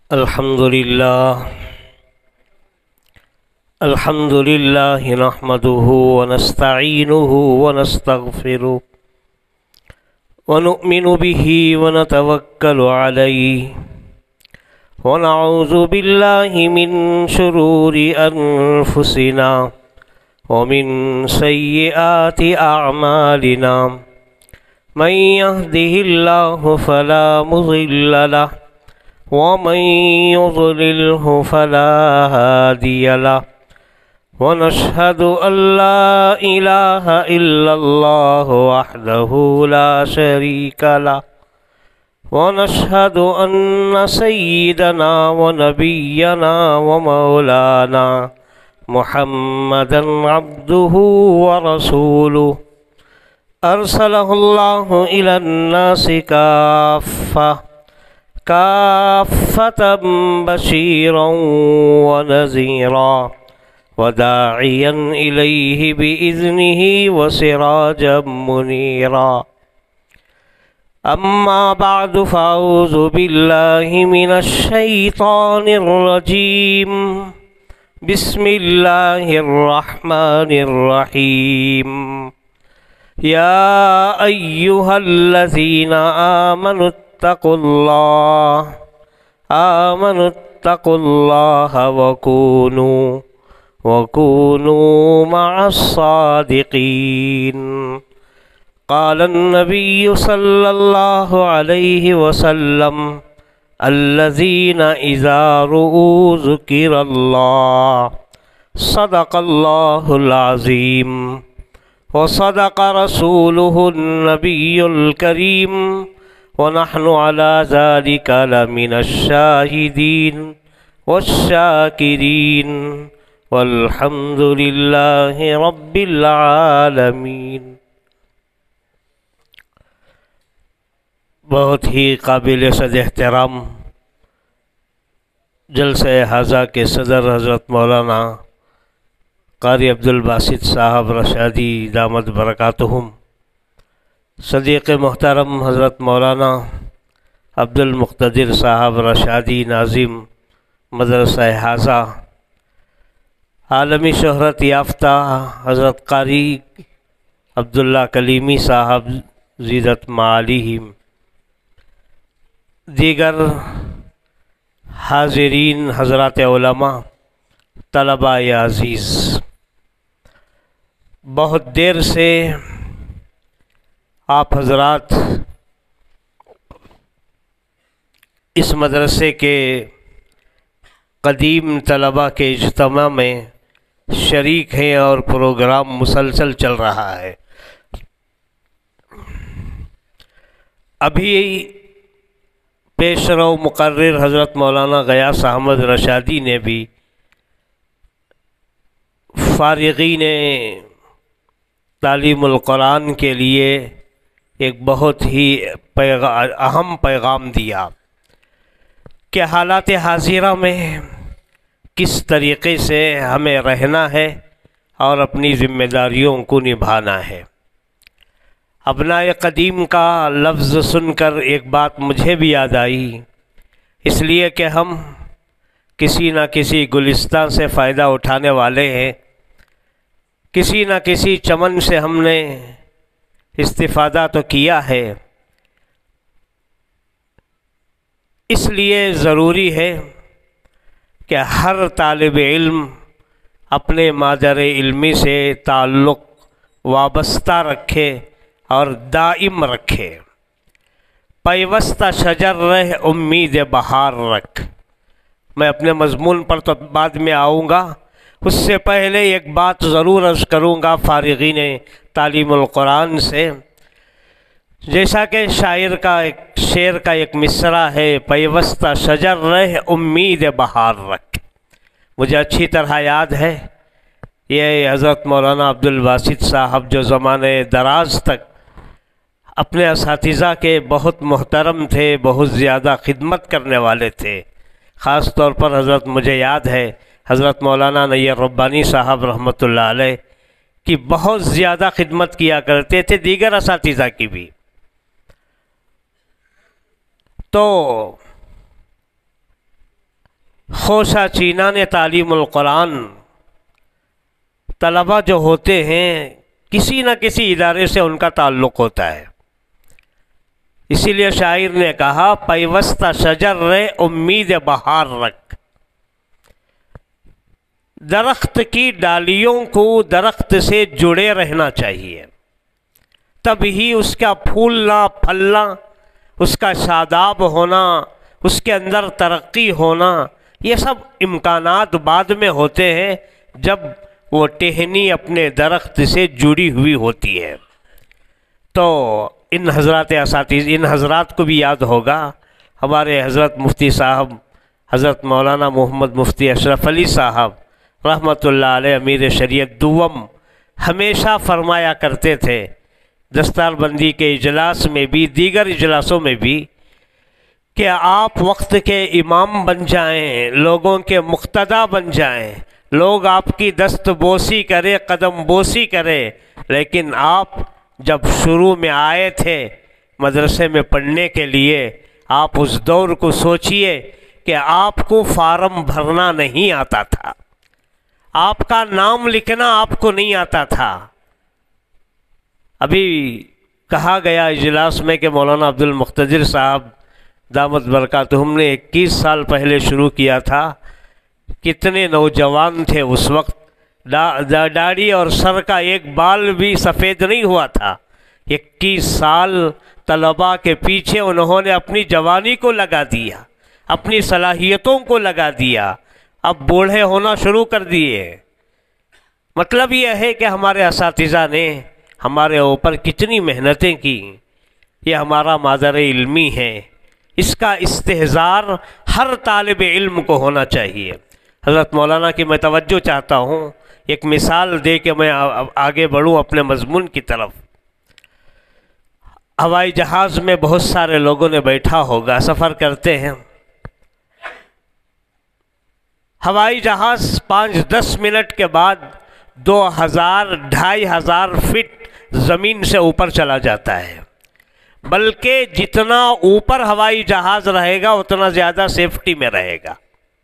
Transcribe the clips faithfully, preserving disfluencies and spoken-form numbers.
الحمد لله الحمد لله نحمده ونستعينه ونستغفره ونؤمن به ونتوكل عليه ونعوذ بالله من شرور أنفسنا ومن سيئات أعمالنا من يهده الله فلا مضل له ومن يضلله فلا هادي له ونشهد أن لا إله إلا الله وحده لا شريك له ونشهد أن سيدنا ونبينا ومولانا محمدا عبده ورسوله أرسله الله إلى الناس كافة كافة بشيرا ونذيرا وداعيا إليه بإذنه وسراجا منيرا. أما بعد فأعوذ بالله من الشيطان الرجيم. بسم الله الرحمن الرحيم. يا أيها الذين آمنوا اتقوا الله آمنوا اتقوا الله وكونوا وكونوا مع الصادقين. قال النبي صلى الله عليه وسلم الذين إذا رؤوا ذكر الله صدق الله العظيم وصدق رسوله النبي الكريم ونحن على ذلك لمن الشاهدين والشاكرين والحمد لله رب العالمین. بہت ہی قابل صد احترام جلسہ حاضہ کے صدر حضرت مولانا قاری عبدالباسط صاحب رشادی دامت برکاتہم، صدیق محترم حضرت مولانا عبدالمقتدر صاحب رشادی ناظم مدرسہ حاضہ، عالمی شہرت یافتہ حضرت قاری عبداللہ کلیمی صاحب زیدت معالیہم، دیگر حاضرین حضرات علماء، طلباء عزیز، بہت دیر سے آپ حضرات اس مدرسے کے قدیم طلباء کے اجتماع میں شریک ہیں اور پروگرام مسلسل چل رہا ہے. ابھی پیش رو مقرر حضرت مولانا غیاث احمد رشادی نے بھی فارغین تعلیم القرآن کے لیے ایک بہت ہی اہم پیغام دیا کہ حالات حاضرہ میں کس طریقے سے ہمیں رہنا ہے اور اپنی ذمہ داریوں کو نبھانا ہے. ابناء قدیم کا لفظ سن کر ایک بات مجھے بھی یاد آئی، اس لیے کہ ہم کسی نہ کسی گلستان سے فائدہ اٹھانے والے ہیں، کسی نہ کسی چمن سے ہم نے استفادہ تو کیا ہے. اس لیے ضروری ہے کہ ہر طالب علم اپنے مادر علمی سے تعلق وابستہ رکھے اور دائم رکھے. پیوستہ شجر رہ امید بہار رکھ. میں اپنے مضمون پر تو بعد میں آؤں گا، اس سے پہلے ایک بات ضرور عرض کروں گا فارغین تعلیم القرآن سے. جیسا کہ شاعر کا ایک شعر کا ایک مصرع ہے، پیوستہ شجر رہ امید بہار رکھ. مجھے اچھی طرح یاد ہے یہ حضرت مولانا عبدالباسط صاحب جو زمانے دراز تک اپنے اساتذہ کے بہت محترم تھے، بہت زیادہ خدمت کرنے والے تھے. خاص طور پر حضرت مجھے یاد ہے حضرت مولانا نیر ربانی صاحب رحمۃ اللہ علیہ کی بہت زیادہ خدمت کیا کرتے تھے، دیگر اساتذہ کی بھی. تو خوشہ چینان تعلیم القرآن طلبہ جو ہوتے ہیں کسی نہ کسی ادارے سے ان کا تعلق ہوتا ہے، اسی لیے شاعر نے کہا پیوستہ شجر رے امید بہار رکھ، درخت کی ڈالیوں کو درخت سے جڑے رہنا چاہیے، تب ہی اس کا پھولنا پھلنا، اس کا شاداب ہونا، اس کے اندر ترقی ہونا، یہ سب امکانات بعد میں ہوتے ہیں جب وہ ٹہنی اپنے درخت سے جڑی ہوئی ہوتی ہے۔ تو ان حضرات اساتذہ ان حضرات کو بھی یاد ہوگا، ہمارے حضرت مفتی صاحب حضرت مولانا محمد مفتی اشرف علی صاحب رحمۃ اللہ علیہ امیر شریعت دوم ہمیشہ فرمایا کرتے تھے دستار بندی کے اجلاس میں بھی دیگر اجلاسوں میں بھی کہ آپ وقت کے امام بن جائیں، لوگوں کے مقتدی بن جائیں، لوگ آپ کی دست بوسی کرے قدم بوسی کرے، لیکن آپ جب شروع میں آئے تھے مدرسے میں پڑھنے کے لیے آپ اس دور کو سوچئے کہ آپ کو فارم بھرنا نہیں آتا تھا، آپ کا نام لکھنا آپ کو نہیں آتا تھا۔ ابھی کہا گیا اجلاس میں کہ مولانا عبد المقتدر صاحب دامت برکاتہم نے اکیس سال پہلے شروع کیا تھا، کتنے نوجوان تھے اس وقت، داڑھی اور سر کا ایک بال بھی سفید نہیں ہوا تھا، اکیس سال طلباء کے پیچھے انہوں نے اپنی جوانی کو لگا دیا، اپنی صلاحیتوں کو لگا دیا، اب بوڑھے ہونا شروع کر دیے۔ مطلب یہ ہے کہ ہمارے اساتذہ نے ہمارے اوپر کتنی محنتیں کی، یہ ہمارا مادر علمی ہے، اس کا استحضار ہر طالب علم کو ہونا چاہیے۔ حضرت مولانا کی میں توجہ چاہتا ہوں، ایک مثال دے کے میں آگے بڑھوں اپنے مضمون کی طرف۔ ہوائی جہاز میں بہت سارے لوگوں نے بیٹھا ہوگا، سفر کرتے ہیں، ہوائی جہاز پانچ دس منٹ کے بعد دو ہزار ڈھائی ہزار فٹ زمین سے اوپر چلا جاتا ہے، بلکہ جتنا اوپر ہوائی جہاز رہے گا اتنا زیادہ سیفٹی میں رہے گا۔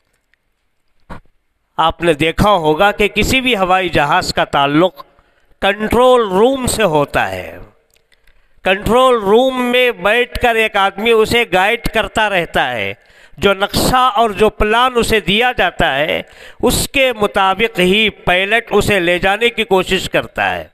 آپ نے دیکھا ہوگا کہ کسی بھی ہوائی جہاز کا تعلق کنٹرول روم سے ہوتا ہے، کنٹرول روم میں بیٹھ کر ایک آدمی اسے گائیڈ کرتا رہتا ہے، جو نقشہ اور جو پلان اسے دیا جاتا ہے اس کے مطابق ہی پائلٹ اسے لے جانے کی کوشش کرتا ہے۔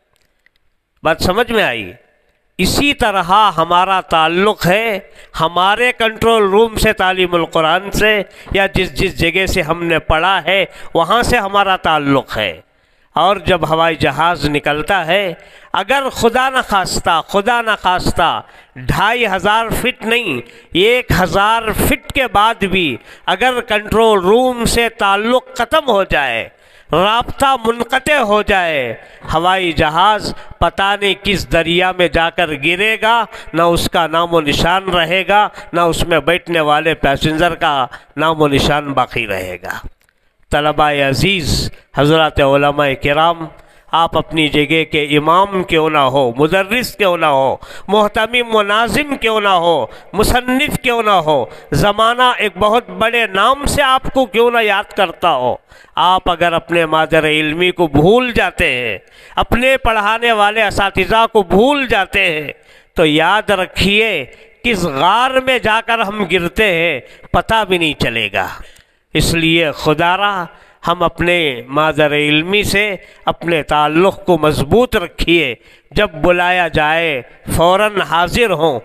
بات سمجھ میں آئی؟ اسی طرح ہمارا تعلق ہے ہمارے کنٹرول روم سے، تعلیم القرآن سے، یا جس جس جگہ سے ہم نے پڑھا ہے وہاں سے ہمارا تعلق ہے۔ اور جب ہوائی جہاز نکلتا ہے، اگر خدا نہ خواستہ خدا نہ خواستہ ڈھائی ہزار فٹ نہیں ایک ہزار فٹ کے بعد بھی اگر کنٹرول روم سے تعلق ختم ہو جائے، رابطہ منقطع ہو جائے، ہوائی جہاز پتہ نہیں کس دریا میں جا کر گرے گا، نہ اس کا نام و نشان رہے گا، نہ اس میں بیٹھنے والے پیسنجر کا نام و نشان باقی رہے گا۔ طلباء عزیز، حضرات علماء کرام، آپ اپنی جگہ کے امام کیوں نہ ہو، مدرس کیوں نہ ہو، محتمم و ناظم کیوں نہ ہو، مصنف کیوں نہ ہو، زمانہ ایک بہت بڑے نام سے آپ کو کیوں نہ یاد کرتا ہو، آپ اگر اپنے مادر علمی کو بھول جاتے ہیں، اپنے پڑھانے والے اساتذہ کو بھول جاتے ہیں، تو یاد رکھیے کس غار میں جا کر ہم گرتے ہیں پتہ بھی نہیں چلے گا۔ اس لیے خدا را ہم اپنے مادر علمی سے اپنے تعلق کو مضبوط رکھیے، جب بلایا جائے فوراً حاضر ہوں،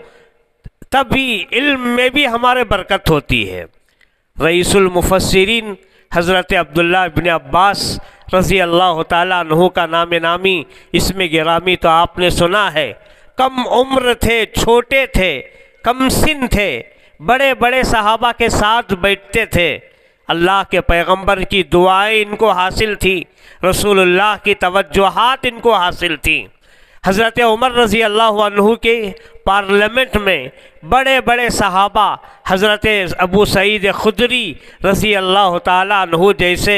تبھی علم میں بھی ہمارے برکت ہوتی ہے۔ رئیس المفسرین حضرت عبداللہ ابن عباس رضی اللہ تعالیٰ عنہ کا نام نامی اسم گرامی تو آپ نے سنا ہے، کم عمر تھے، چھوٹے تھے، کم سن تھے، بڑے بڑے صحابہ کے ساتھ بیٹھتے تھے، اللہ کے پیغمبر کی دعائیں ان کو حاصل تھی، رسول اللہ کی توجہات ان کو حاصل تھیں۔ حضرت عمر رضی اللہ عنہ کے پارلیمنٹ میں بڑے بڑے صحابہ، حضرت ابو سعید خدری رضی اللہ تعالیٰ عنہ جیسے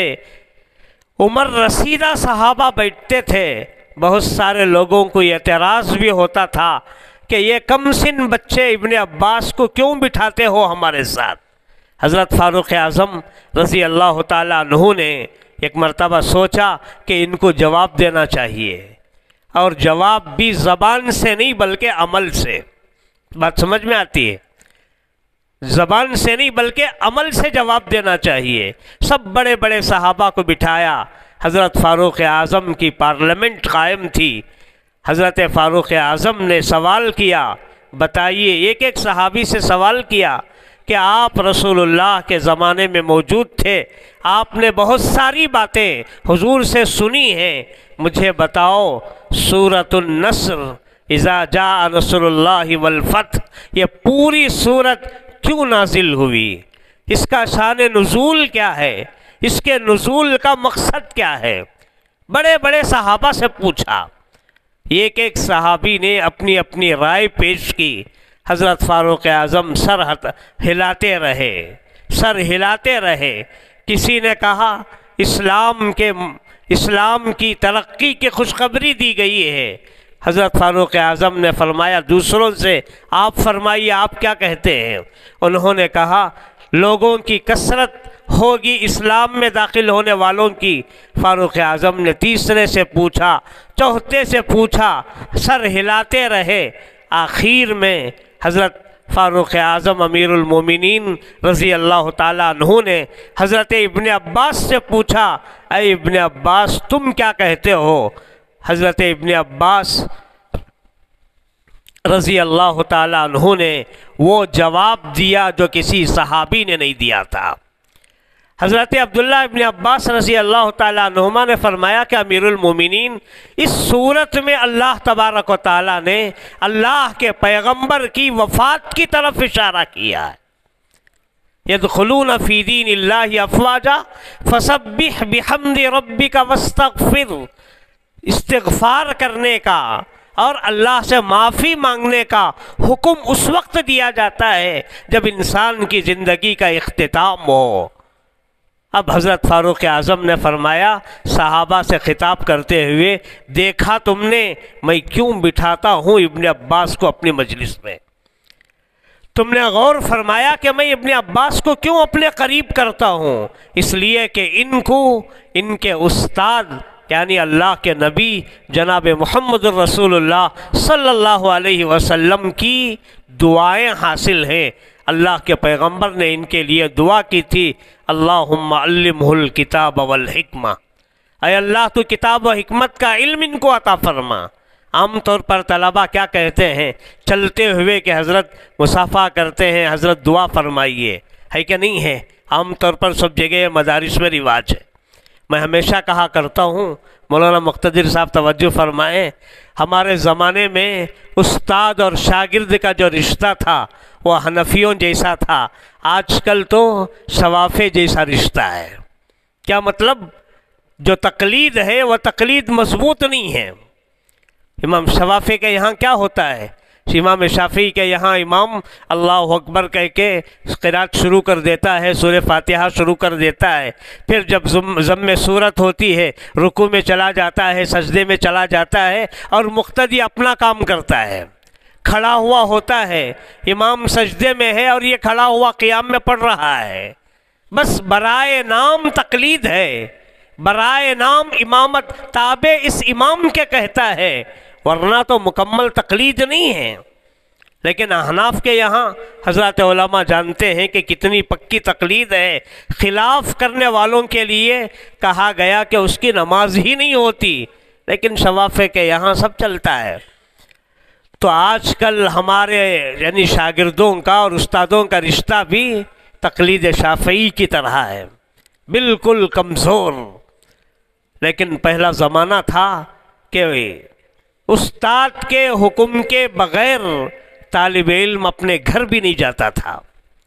عمر رسیدہ صحابہ بیٹھتے تھے۔ بہت سارے لوگوں کو اعتراض بھی ہوتا تھا کہ یہ کم سن بچے ابن عباس کو کیوں بٹھاتے ہو ہمارے ساتھ، حضرت فاروق اعظم رضی اللہ تعالیٰ عنہ نے ایک مرتبہ سوچا کہ ان کو جواب دینا چاہیے، اور جواب بھی زبان سے نہیں بلکہ عمل سے۔ بات سمجھ میں آتی ہے؟ زبان سے نہیں بلکہ عمل سے جواب دینا چاہیے۔ سب بڑے بڑے صحابہ کو بٹھایا، حضرت فاروق اعظم کی پارلیمنٹ قائم تھی، حضرت فاروق اعظم نے سوال کیا، بتائیے، ایک ایک صحابی سے سوال کیا کہ آپ رسول اللہ کے زمانے میں موجود تھے، آپ نے بہت ساری باتیں حضور سے سنی ہیں، مجھے بتاؤ سورۃ النصر اذا جاء نصر اللہ والفتح یہ پوری سورت کیوں نازل ہوئی؟ اس کا شان نزول کیا ہے؟ اس کے نزول کا مقصد کیا ہے؟ بڑے بڑے صحابہ سے پوچھا، ایک ایک صحابی نے اپنی اپنی رائے پیش کی۔ حضرت فاروق اعظم سر ہلاتے رہے، سر ہلاتے رہے۔ کسی نے کہا اسلام کے اسلام کی ترقی کی خوشخبری دی گئی ہے۔ حضرت فاروق اعظم نے فرمایا دوسروں سے آپ فرمائیے آپ کیا کہتے ہیں؟ انہوں نے کہا لوگوں کی کثرت ہوگی اسلام میں داخل ہونے والوں کی۔ فاروق اعظم نے تیسرے سے پوچھا، چوتھے سے پوچھا، سر ہلاتے رہے۔ آخر میں حضرت فاروق اعظم امیر المومنین رضی اللہ تعالیٰ عنہ نے حضرت ابن عباس سے پوچھا، اے ابن عباس تم کیا کہتے ہو؟ حضرت ابن عباس رضی اللہ تعالیٰ عنہ نے وہ جواب دیا جو کسی صحابی نے نہیں دیا تھا۔ حضرت عبداللہ ابن عباس رضی اللہ تعالیٰ عنہما نے فرمایا کہ امیر المومنین اس صورت میں اللہ تبارک و تعالیٰ نے اللہ کے پیغمبر کی وفات کی طرف اشارہ کیا ہے۔ یدخلون فی دین اللہ افواجا فسبح بحمد ربک واستغفر، استغفار کرنے کا اور اللہ سے معافی مانگنے کا حکم اس وقت دیا جاتا ہے جب انسان کی زندگی کا اختتام ہو۔ اب حضرت فاروق اعظم نے فرمایا صحابہ سے خطاب کرتے ہوئے، دیکھا تم نے میں کیوں بٹھاتا ہوں ابن عباس کو اپنی مجلس میں؟ تم نے غور فرمایا کہ میں ابن عباس کو کیوں اپنے قریب کرتا ہوں؟ اس لیے کہ ان کو ان کے استاد یعنی اللہ کے نبی جناب محمد الرسول اللہ صلی اللہ علیہ وسلم کی دعائیں حاصل ہیں۔ اللہ کے پیغمبر نے ان کے لیے دعا کی تھی، اللہم علمہ الکتاب والحکمہ، اے اللہ تو کتاب و حکمت کا علم ان کو عطا فرما۔ عام طور پر طلبہ کیا کہتے ہیں چلتے ہوئے کہ حضرت مصافحہ کرتے ہیں، حضرت دعا فرمائیے، ہے کہ نہیں ہے؟ عام طور پر سب جگہ مدارس میں رواج ہے۔ میں ہمیشہ کہا کرتا ہوں، مولانا مقتدر صاحب توجہ فرمائیں، ہمارے زمانے میں استاد اور شاگرد کا جو رشتہ تھا وہ حنفیوں جیسا تھا، آج کل تو شوافے جیسا رشتہ ہے۔ کیا مطلب؟ جو تقلید ہے وہ تقلید مضبوط نہیں ہے۔ امام شوافے کے یہاں کیا ہوتا ہے؟ امام شافعی کے یہاں امام اللہ اکبر کہہ کے قرات شروع کر دیتا ہے، سورہ فاتحہ شروع کر دیتا ہے، پھر جب ضم صورت ہوتی ہے رکوع میں چلا جاتا ہے، سجدے میں چلا جاتا ہے، اور مقتدی اپنا کام کرتا ہے، کھڑا ہوا ہوتا ہے، امام سجدے میں ہے اور یہ کھڑا ہوا قیام میں پڑھ رہا ہے۔ بس برائے نام تقلید ہے، برائے نام امامت، تابع اس امام کے کہتا ہے، ورنہ تو مکمل تقلید نہیں ہے۔ لیکن احناف کے یہاں حضرات علماء جانتے ہیں کہ کتنی پکی تقلید ہے، خلاف کرنے والوں کے لیے کہا گیا کہ اس کی نماز ہی نہیں ہوتی، لیکن شوافے کے یہاں سب چلتا ہے۔ تو آج کل ہمارے یعنی شاگردوں کا اور استادوں کا رشتہ بھی تقلید شافعی کی طرح ہے، بالکل کمزور۔ لیکن پہلا زمانہ تھا کہ استاد کے حکم کے بغیر طالب علم اپنے گھر بھی نہیں جاتا تھا۔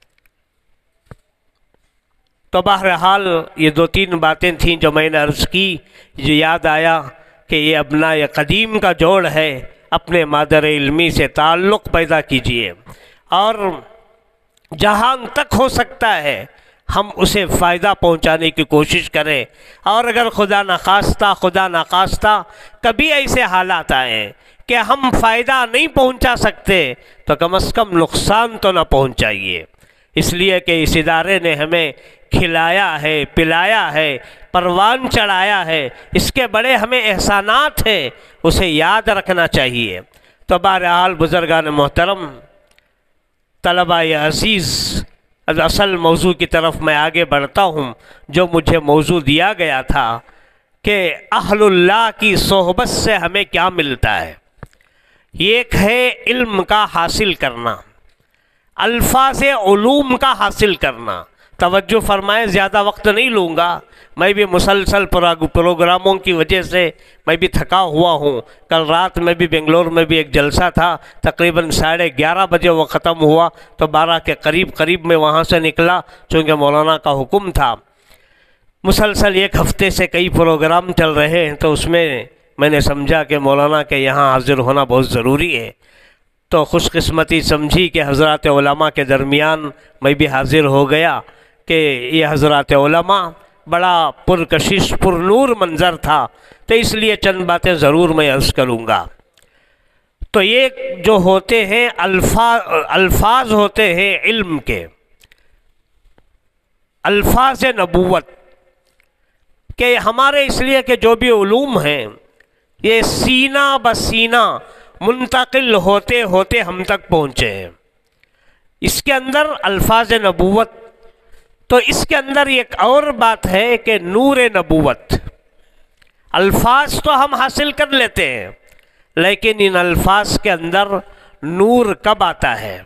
تو بہرحال یہ دو تین باتیں تھیں جو میں نے عرض کی، جو یاد آیا کہ یہ ابناء قدیم کا جوڑ ہے، اپنے مادر علمی سے تعلق پیدا کیجئے، اور جہاں تک ہو سکتا ہے ہم اسے فائدہ پہنچانے کی کوشش کریں، اور اگر خدا نخواستہ خدا نخواستہ کبھی ایسے حالات آئیں کہ ہم فائدہ نہیں پہنچا سکتے تو کم از کم نقصان تو نہ پہنچائیے۔ اس لیے کہ اس ادارے نے ہمیں کھلایا ہے، پلایا ہے، پروان چڑھایا ہے، اس کے بڑے ہمیں احسانات ہیں، اسے یاد رکھنا چاہیے۔ تو بہرحال بزرگان محترم، طلباء عزیز، اصل موضوع کی طرف میں آگے بڑھتا ہوں۔ جو مجھے موضوع دیا گیا تھا کہ اہل اللہ کی صحبت سے ہمیں کیا ملتا ہے، ایک ہے علم کا حاصل کرنا، الفاظ علوم کا حاصل کرنا۔ توجہ فرمائیں، زیادہ وقت نہیں لوں گا، میں بھی مسلسل پروگراموں کی وجہ سے میں بھی تھکا ہوا ہوں۔ کل رات میں بھی بنگلور میں بھی ایک جلسہ تھا، تقریباً ساڑھے گیارہ بجے وہ ختم ہوا، تو بارہ کے قریب قریب میں وہاں سے نکلا، چونکہ مولانا کا حکم تھا۔ مسلسل ایک ہفتے سے کئی پروگرام چل رہے ہیں، تو اس میں میں نے سمجھا کہ مولانا کے یہاں حاضر ہونا بہت ضروری ہے۔ تو خوش قسمتی سمجھی کہ حضرات علماء کے درمیان میں بھی حاضر ہو گیا کہ یہ حضرات علماء بڑا پرکشش پر نور منظر تھا، تو اس لیے چند باتیں ضرور میں عرض کروں گا۔ تو یہ جو ہوتے ہیں الفاظ الفاظ ہوتے ہیں علم کے، الفاظ نبوت کہ ہمارے، اس لیے کہ جو بھی علوم ہیں یہ سینہ بسینہ منتقل ہوتے ہوتے ہم تک پہنچے ہیں۔ اس کے اندر الفاظ نبوت، تو اس کے اندر ایک اور بات ہے کہ نور نبوت۔ الفاظ تو ہم حاصل کر لیتے ہیں، لیکن ان الفاظ کے اندر نور کب آتا ہے؟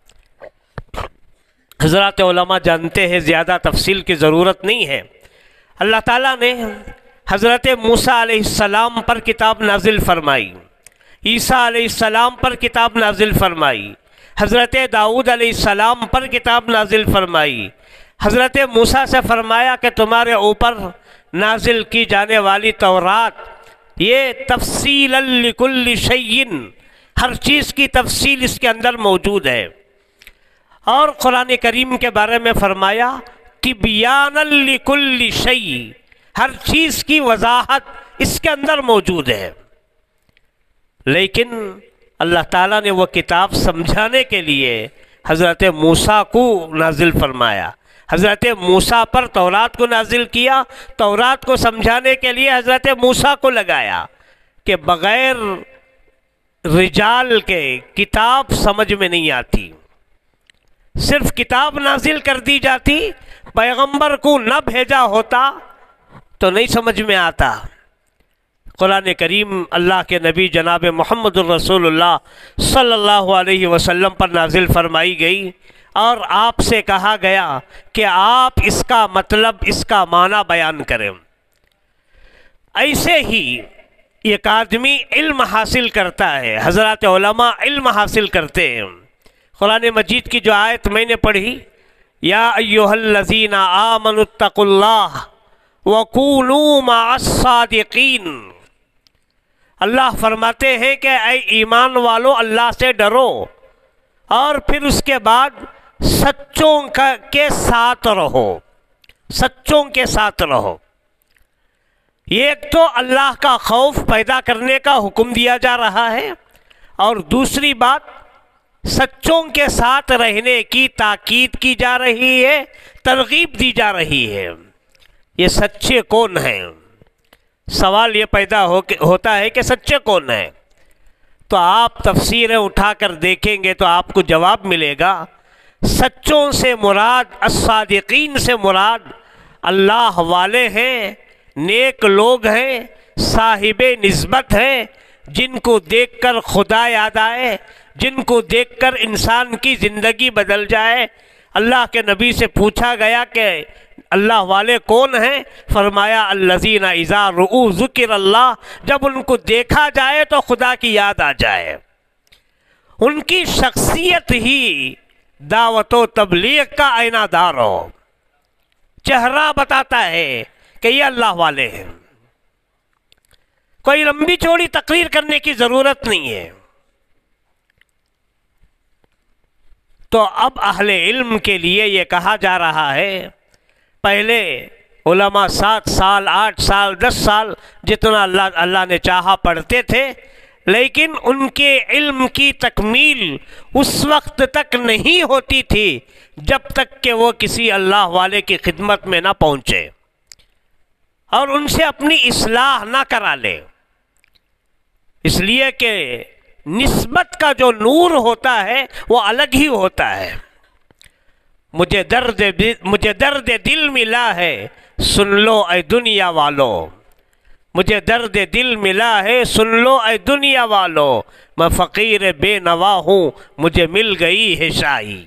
حضرات علماء جانتے ہیں، زیادہ تفصیل کی ضرورت نہیں ہے۔ اللہ تعالیٰ نے حضرت موسیٰ علیہ السلام پر کتاب نازل فرمائی، عیسیٰ علیہ السلام پر کتاب نازل فرمائی، حضرت داؤد علیہ السلام پر کتاب نازل فرمائی۔ حضرت موسیٰ سے فرمایا کہ تمہارے اوپر نازل کی جانے والی تورات یہ تفصیل لکل شیء، ہر چیز کی تفصیل اس کے اندر موجود ہے۔ اور قرآن کریم کے بارے میں فرمایا تبیانا لکل شیء، ہر چیز کی وضاحت اس کے اندر موجود ہے۔ لیکن اللہ تعالیٰ نے وہ کتاب سمجھانے کے لیے حضرت موسیٰ کو نازل فرمایا، حضرت موسیٰ پر تورات کو نازل کیا، تورات کو سمجھانے کے لیے حضرت موسیٰ کو لگایا کہ بغیر رجال کے کتاب سمجھ میں نہیں آتی۔ صرف کتاب نازل کر دی جاتی، پیغمبر کو نہ بھیجا ہوتا تو نہیں سمجھ میں آتا۔ قرآن کریم اللہ کے نبی جناب محمد الرسول اللہ صلی اللہ علیہ وسلم پر نازل فرمائی گئی، اور آپ سے کہا گیا کہ آپ اس کا مطلب، اس کا معنی بیان کریں۔ ایسے ہی ایک آدمی علم حاصل کرتا ہے، حضرات علماء علم حاصل کرتے ہیں۔ قرآن مجید کی جو آیت میں نے پڑھی، یا ایھا الذین آمنوا اتقوا اللہ وکونوا مع الصادقین، اللہ فرماتے ہیں کہ اے ایمان والو اللہ سے ڈرو، اور پھر اس کے بعد سچوں کے ساتھ رہو، سچوں کے ساتھ رہو۔ ایک تو اللہ کا خوف پیدا کرنے کا حکم دیا جا رہا ہے، اور دوسری بات سچوں کے ساتھ رہنے کی تاکید کی جا رہی ہے، ترغیب دی جا رہی ہے۔ یہ سچے کون ہیں؟ سوال یہ پیدا ہوتا ہے کہ سچے کون ہیں؟ تو آپ تفسیریں اٹھا کر دیکھیں گے تو آپ کو جواب ملے گا، سچوں سے مراد، الصادقین سے مراد اللہ والے ہیں، نیک لوگ ہیں، صاحب نسبت ہیں، جن کو دیکھ کر خدا یاد آئے، جن کو دیکھ کر انسان کی زندگی بدل جائے۔ اللہ کے نبی سے پوچھا گیا کہ اللہ والے کون ہیں؟ فرمایا الذین اذا رؤوا ذکر اللہ، جب ان کو دیکھا جائے تو خدا کی یاد آ جائے۔ ان کی شخصیت ہی دعوت و تبلیغ کا آئینہ دار ہو، چہرہ بتاتا ہے کہ یہ اللہ والے ہیں۔ کوئی لمبی چوڑی تقریر کرنے کی ضرورت نہیں ہے۔ تو اب اہل علم کے لیے یہ کہا جا رہا ہے، پہلے علماء سات سال، آٹھ سال، دس سال، جتنا اللہ اللہ نے چاہا پڑھتے تھے، لیکن ان کے علم کی تکمیل اس وقت تک نہیں ہوتی تھی جب تک کہ وہ کسی اللہ والے کی خدمت میں نہ پہنچے اور ان سے اپنی اصلاح نہ کرا لے، اس لیے کہ نسبت کا جو نور ہوتا ہے وہ الگ ہی ہوتا ہے۔ مجھے درد مجھے درد دل ملا ہے، سن لو اے دنیا والو، مجھے درد دل ملا ہے، سن لو اے دنیا والو، میں فقیر بے نوا ہوں، مجھے مل گئی ہے شاہی،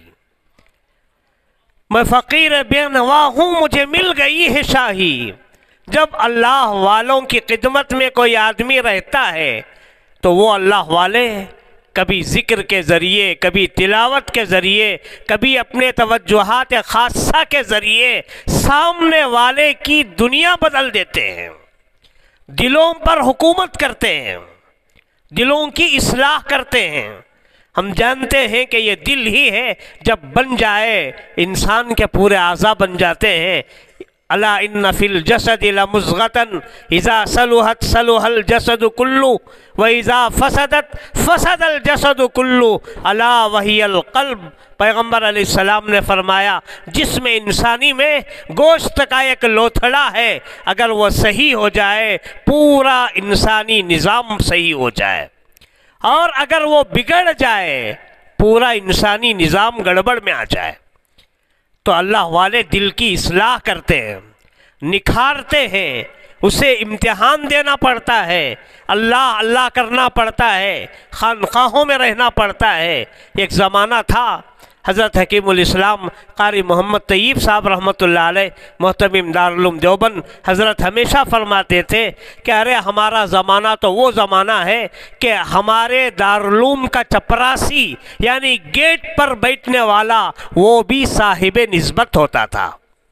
میں فقیر بے نوا ہوں، مجھے مل گئی ہے شاہی۔ جب اللہ والوں کی خدمت میں کوئی آدمی رہتا ہے تو وہ اللہ والے کبھی ذکر کے ذریعے، کبھی تلاوت کے ذریعے، کبھی اپنے توجہات خاصہ کے ذریعے سامنے والے کی دنیا بدل دیتے ہیں، دلوں پر حکومت کرتے ہیں، دلوں کی اصلاح کرتے ہیں۔ ہم جانتے ہیں کہ یہ دل ہی ہے، جب بن جائے انسان کے پورے اعضاء بن جاتے ہیں۔ الا ان فی الجسد لمضغۃ اذا صلحت صلح الجسد کلہ واذا فسدت فسد الجسد کلہ الا وہی القلب۔ پیغمبر علیہ السلام نے فرمایا جسم انسانی میں گوشت کا ایک لوتھڑا ہے، اگر وہ صحیح ہو جائے پورا انسانی نظام صحیح ہو جائے، اور اگر وہ بگڑ جائے پورا انسانی نظام گڑبڑ میں آ جائے۔ تو اللہ والے دل کی اصلاح کرتے ہیں، نکھارتے ہیں، اسے امتحان دینا پڑتا ہے، اللہ اللہ کرنا پڑتا ہے، خانقاہوں میں رہنا پڑتا ہے۔ ایک زمانہ تھا، حضرت حکیم الاسلام قاری محمد طیب صاحب رحمۃ اللہ علیہ محتمم دارالعلوم دیوبند حضرت ہمیشہ فرماتے تھے کہ ارے ہمارا زمانہ تو وہ زمانہ ہے کہ ہمارے دارالعلوم کا چپراسی یعنی گیٹ پر بیٹھنے والا وہ بھی صاحب نسبت ہوتا تھا،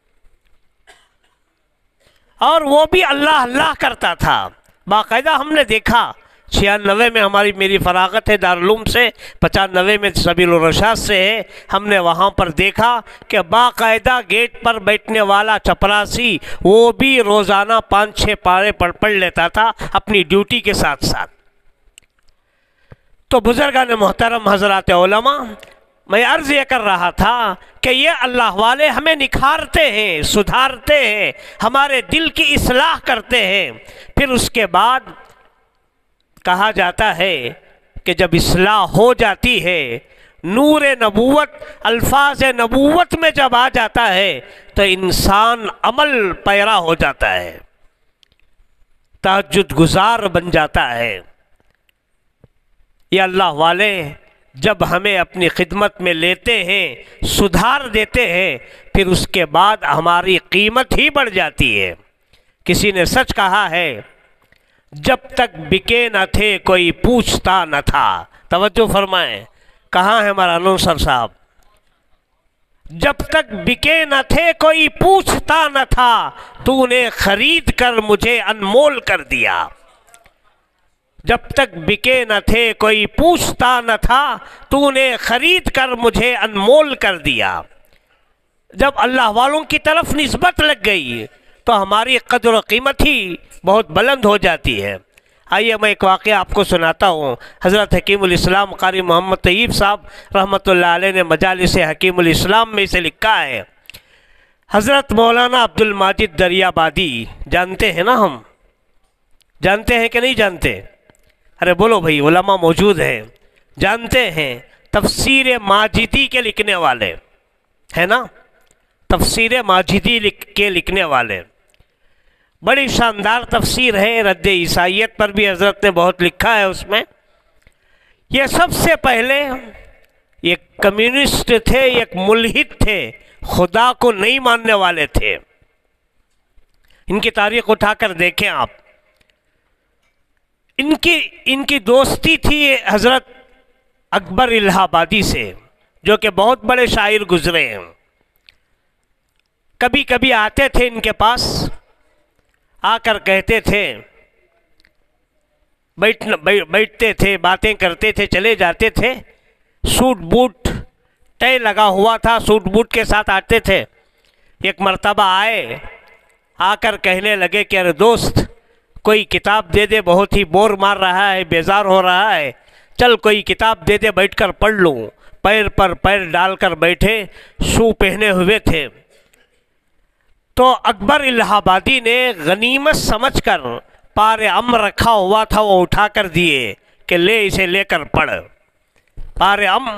اور وہ بھی اللہ اللہ کرتا تھا۔ باقاعدہ ہم نے دیکھا، چھیانوے میں ہماری میری فراغت ہے دارالعلوم سے، پچانوے میں سبیل الرشاد سے ہے، ہم نے وہاں پر دیکھا کہ باقاعدہ گیٹ پر بیٹھنے والا چپراسی وہ بھی روزانہ پانچ چھ پارے پڑھ پڑھ لیتا تھا اپنی ڈیوٹی کے ساتھ ساتھ۔ تو بزرگان محترم حضرات علماء، میں عرض یہ کر رہا تھا کہ یہ اللہ والے ہمیں نکھارتے ہیں، سدھارتے ہیں، ہمارے دل کی اصلاح کرتے ہیں۔ پھر اس کے بعد کہا جاتا ہے کہ جب اصلاح ہو جاتی ہے، نور نبوت، الفاظ نبوت میں جب آ جاتا ہے تو انسان عمل پیرا ہو جاتا ہے، تہجد گزار بن جاتا ہے۔ یہ اللہ والے جب ہمیں اپنی خدمت میں لیتے ہیں، سدھار دیتے ہیں، پھر اس کے بعد ہماری قیمت ہی بڑھ جاتی ہے۔ کسی نے سچ کہا ہے، جب تک بکے نہ تھے کوئی پوچھتا نہ تھا۔ توجہ فرمائیں، کہاں ہے ہمارا انوسر صاحب؟ جب تک بکے نہ تھے کوئی پوچھتا نہ تھا، تو نے خرید کر مجھے انمول کر دیا۔ جب تک بکے نہ تھے کوئی پوچھتا نہ تھا، تو نے خرید کر مجھے انمول کر دیا۔ جب اللہ والوں کی طرف نسبت لگ گئی تو ہماری قدر و قیمت ہی بہت بلند ہو جاتی ہے۔ آئیے میں ایک واقعہ آپ کو سناتا ہوں۔ حضرت حکیم الاسلام قاری محمد طیب صاحب رحمۃ اللہ علیہ نے مجالس حکیم الاسلام میں اسے لکھا ہے۔ حضرت مولانا عبد الماجد دریابادی، جانتے ہیں نا؟ ہم جانتے ہیں کہ نہیں جانتے؟ ارے بولو بھائی، علماء موجود ہیں، جانتے ہیں؟ تفسیر ماجدی کے لکھنے والے ہے نا، تفسیر ماجدی کے لکھنے والے، بڑی شاندار تفسیر ہے۔ رد عیسائیت پر بھی حضرت نے بہت لکھا ہے اس میں۔ یہ سب سے پہلے ایک کمیونسٹ تھے، ایک ملحد تھے، خدا کو نہیں ماننے والے تھے۔ ان کی تاریخ اٹھا کر دیکھیں آپ۔ ان کی ان کی دوستی تھی حضرت اکبر الہ آبادی سے، جو کہ بہت بڑے شاعر گزرے ہیں۔ کبھی کبھی آتے تھے ان کے پاس، آ کر کہتے تھے، بیٹھنا بیٹھتے تھے، باتیں کرتے تھے، چلے جاتے تھے۔ سوٹ بوٹ ٹے لگا ہوا تھا، سوٹ بوٹ کے ساتھ آتے تھے۔ ایک مرتبہ آئے، آ کر کہنے لگے کہ ارے دوست، کوئی کتاب دے دے، بہت ہی بور مار رہا ہے، بیزار ہو رہا ہے، چل کوئی کتاب دے دے بیٹھ کر پڑھ لوں۔ پیر پر پیر ڈال کر بیٹھے، شو پہنے ہوئے تھے۔ تو اکبر الہ آبادی نے غنیمت سمجھ کر پار ام رکھا ہوا تھا وہ اٹھا کر دیے کہ لے اسے لے کر پڑھ۔ پار ام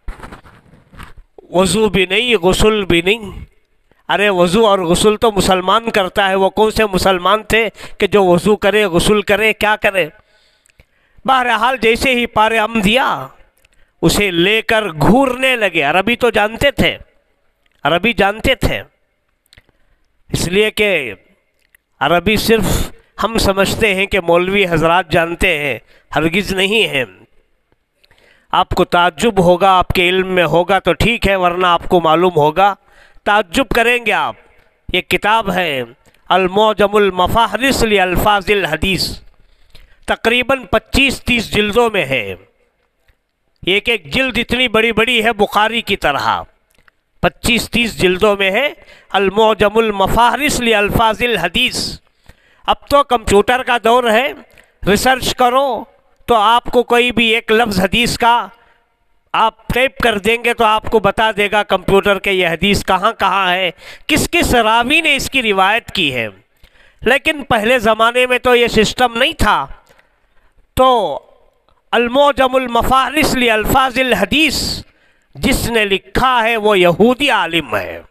وضو بھی نہیں، غسل بھی نہیں۔ ارے وضو اور غسل تو مسلمان کرتا ہے، وہ کون سے مسلمان تھے کہ جو وضو کرے غسل کرے کیا کرے؟ بہرحال جیسے ہی پار ام دیا اسے لے کر گھورنے لگے۔ عربی تو جانتے تھے، عربی جانتے تھے، اس لیے کہ عربی صرف ہم سمجھتے ہیں کہ مولوی حضرات جانتے ہیں، ہرگز نہیں ہیں۔ آپ کو تعجب ہوگا، آپ کے علم میں ہوگا تو ٹھیک ہے، ورنہ آپ کو معلوم ہوگا، تعجب کریں گے آپ۔ یہ کتاب ہے المعجم المفاہرس لالفاظ الحدیث، تقریباً پچیس تیس جلدوں میں ہے۔ ایک ایک جلد اتنی بڑی بڑی ہے بخاری کی طرح، پچیس تیس جلدوں میں ہے المعجم المفاہرس لالفاظ الحدیث۔ اب تو کمپیوٹر کا دور ہے، ریسرچ کرو تو آپ کو کوئی بھی ایک لفظ حدیث کا آپ ٹائپ کر دیں گے تو آپ کو بتا دے گا کمپیوٹر کے یہ حدیث کہاں کہاں ہے، کس کس راوی نے اس کی روایت کی ہے۔ لیکن پہلے زمانے میں تو یہ سسٹم نہیں تھا، تو المعجم المفاہرس لالفاظ الحدیث جس نے لکھا ہے وہ یہودی عالم ہے۔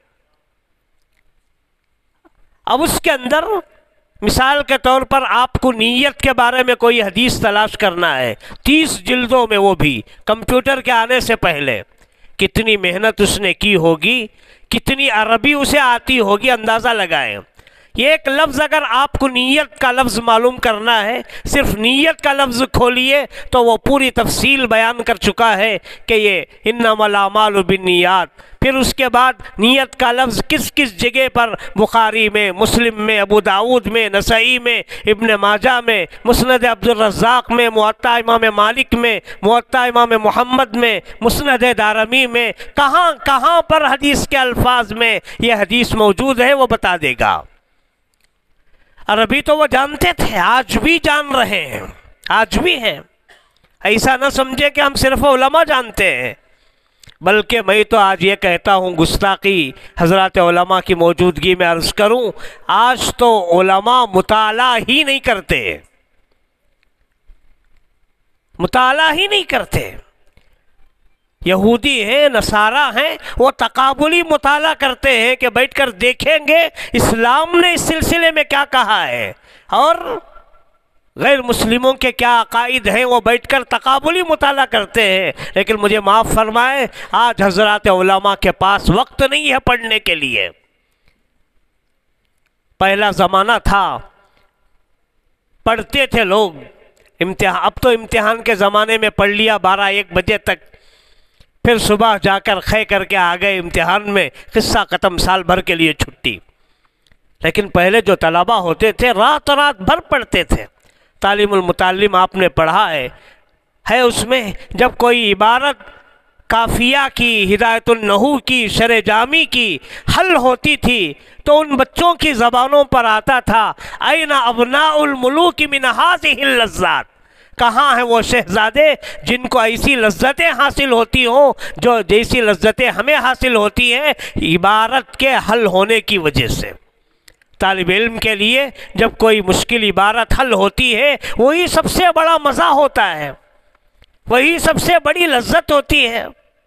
اب اس کے اندر مثال کے طور پر آپ کو نیت کے بارے میں کوئی حدیث تلاش کرنا ہے، تیس جلدوں میں، وہ بھی کمپیوٹر کے آنے سے پہلے۔ کتنی محنت اس نے کی ہوگی، کتنی عربی اسے آتی ہوگی، اندازہ لگائیں۔ یہ ایک لفظ اگر آپ کو نیت کا لفظ معلوم کرنا ہے، صرف نیت کا لفظ کھولیے تو وہ پوری تفصیل بیان کر چکا ہے کہ یہ انما الاعمال بالنیات۔ پھر اس کے بعد نیت کا لفظ کس کس جگہ پر بخاری میں، مسلم میں، ابو داؤد میں، نسائی میں، ابن ماجہ میں، مسند عبدالرزاق میں، موطا امام مالک میں، موطا امام محمد میں، مسند دارمی میں، کہاں کہاں پر حدیث کے الفاظ میں یہ حدیث موجود ہے وہ بتا دے گا۔ عربی تو وہ جانتے تھے، آج بھی جان رہے ہیں، آج بھی ہیں۔ ایسا نہ سمجھے کہ ہم صرف علماء جانتے ہیں، بلکہ میں تو آج یہ کہتا ہوں، گستاخی حضرات علماء کی موجودگی میں عرض کروں، آج تو علماء مطالعہ ہی نہیں کرتے، مطالعہ ہی نہیں کرتے۔ یہودی ہیں، نصارہ ہیں، وہ تقابلی مطالعہ کرتے ہیں کہ بیٹھ کر دیکھیں گے اسلام نے اس سلسلے میں کیا کہا ہے، اور غیر مسلموں کے کیا عقائد ہیں، وہ بیٹھ کر تقابلی مطالعہ کرتے ہیں۔ لیکن مجھے معاف فرمائے، آج حضرات علماء کے پاس وقت نہیں ہے پڑھنے کے لیے۔ پہلا زمانہ تھا، پڑھتے تھے لوگ امتحان، اب تو امتحان کے زمانے میں پڑھ لیا بارہ ایک بجے تک، پھر صبح جا کر خے کر کے آ گئے امتحان میں، قصہ ختم، سال بھر کے لیے چھٹی۔ لیکن پہلے جو طلبہ ہوتے تھے رات رات بھر پڑھتے تھے۔ تعلیم المتعلم آپ نے پڑھا ہے، ہے اس میں جب کوئی عبارت کافیہ کی، ہدایت النحو کی، شرح جامی کی حل ہوتی تھی تو ان بچوں کی زبانوں پر آتا تھا اَيْنَ أَبْنَاءُ الْمُلُوكِ مِنْ هَذِهِ اللَّذَّاتِ، کہاں ہیں وہ شہزادے جن کو ایسی لذتیں حاصل ہوتی ہوں جو جیسی لذتیں ہمیں حاصل ہوتی ہیں عبارت کے حل ہونے کی وجہ سے۔ طالب علم کے لیے جب کوئی مشکل عبارت حل ہوتی ہے وہی سب سے بڑا مزہ ہوتا ہے، وہی سب سے بڑی لذت ہوتی ہے۔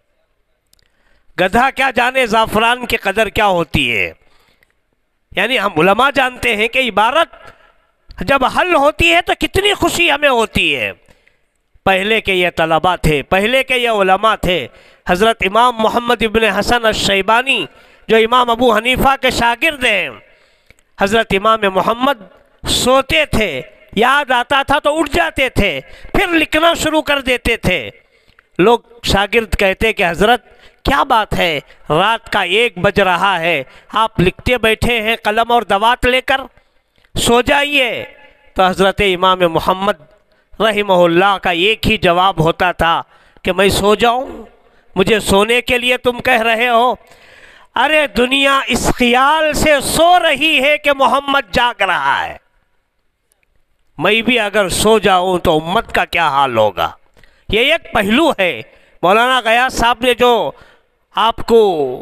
گدھا کیا جانے زعفران کی قدر کیا ہوتی ہے۔ یعنی ہم علماء جانتے ہیں کہ عبارت جب حل ہوتی ہے تو کتنی خوشی ہمیں ہوتی ہے۔ پہلے کے یہ طلباء تھے، پہلے کے یہ علماء تھے۔ حضرت امام محمد ابن حسن الشیبانی جو امام ابو حنیفہ کے شاگرد ہیں، حضرت امام محمد سوتے تھے، یاد آتا تھا تو اٹھ جاتے تھے، پھر لکھنا شروع کر دیتے تھے۔ لوگ شاگرد کہتے کہ حضرت کیا بات ہے، رات کا ایک بج رہا ہے، آپ لکھتے بیٹھے ہیں قلم اور دوات لے کر، سو جائیے۔ تو حضرت امام محمد رحمہ اللہ کا ایک ہی جواب ہوتا تھا کہ میں سو جاؤں، مجھے سونے کے لیے تم کہہ رہے ہو؟ ارے دنیا اس خیال سے سو رہی ہے کہ محمد جاگ رہا ہے، میں بھی اگر سو جاؤں تو امت کا کیا حال ہوگا۔ یہ ایک پہلو ہے۔ مولانا غیاث صاحب نے جو آپ کو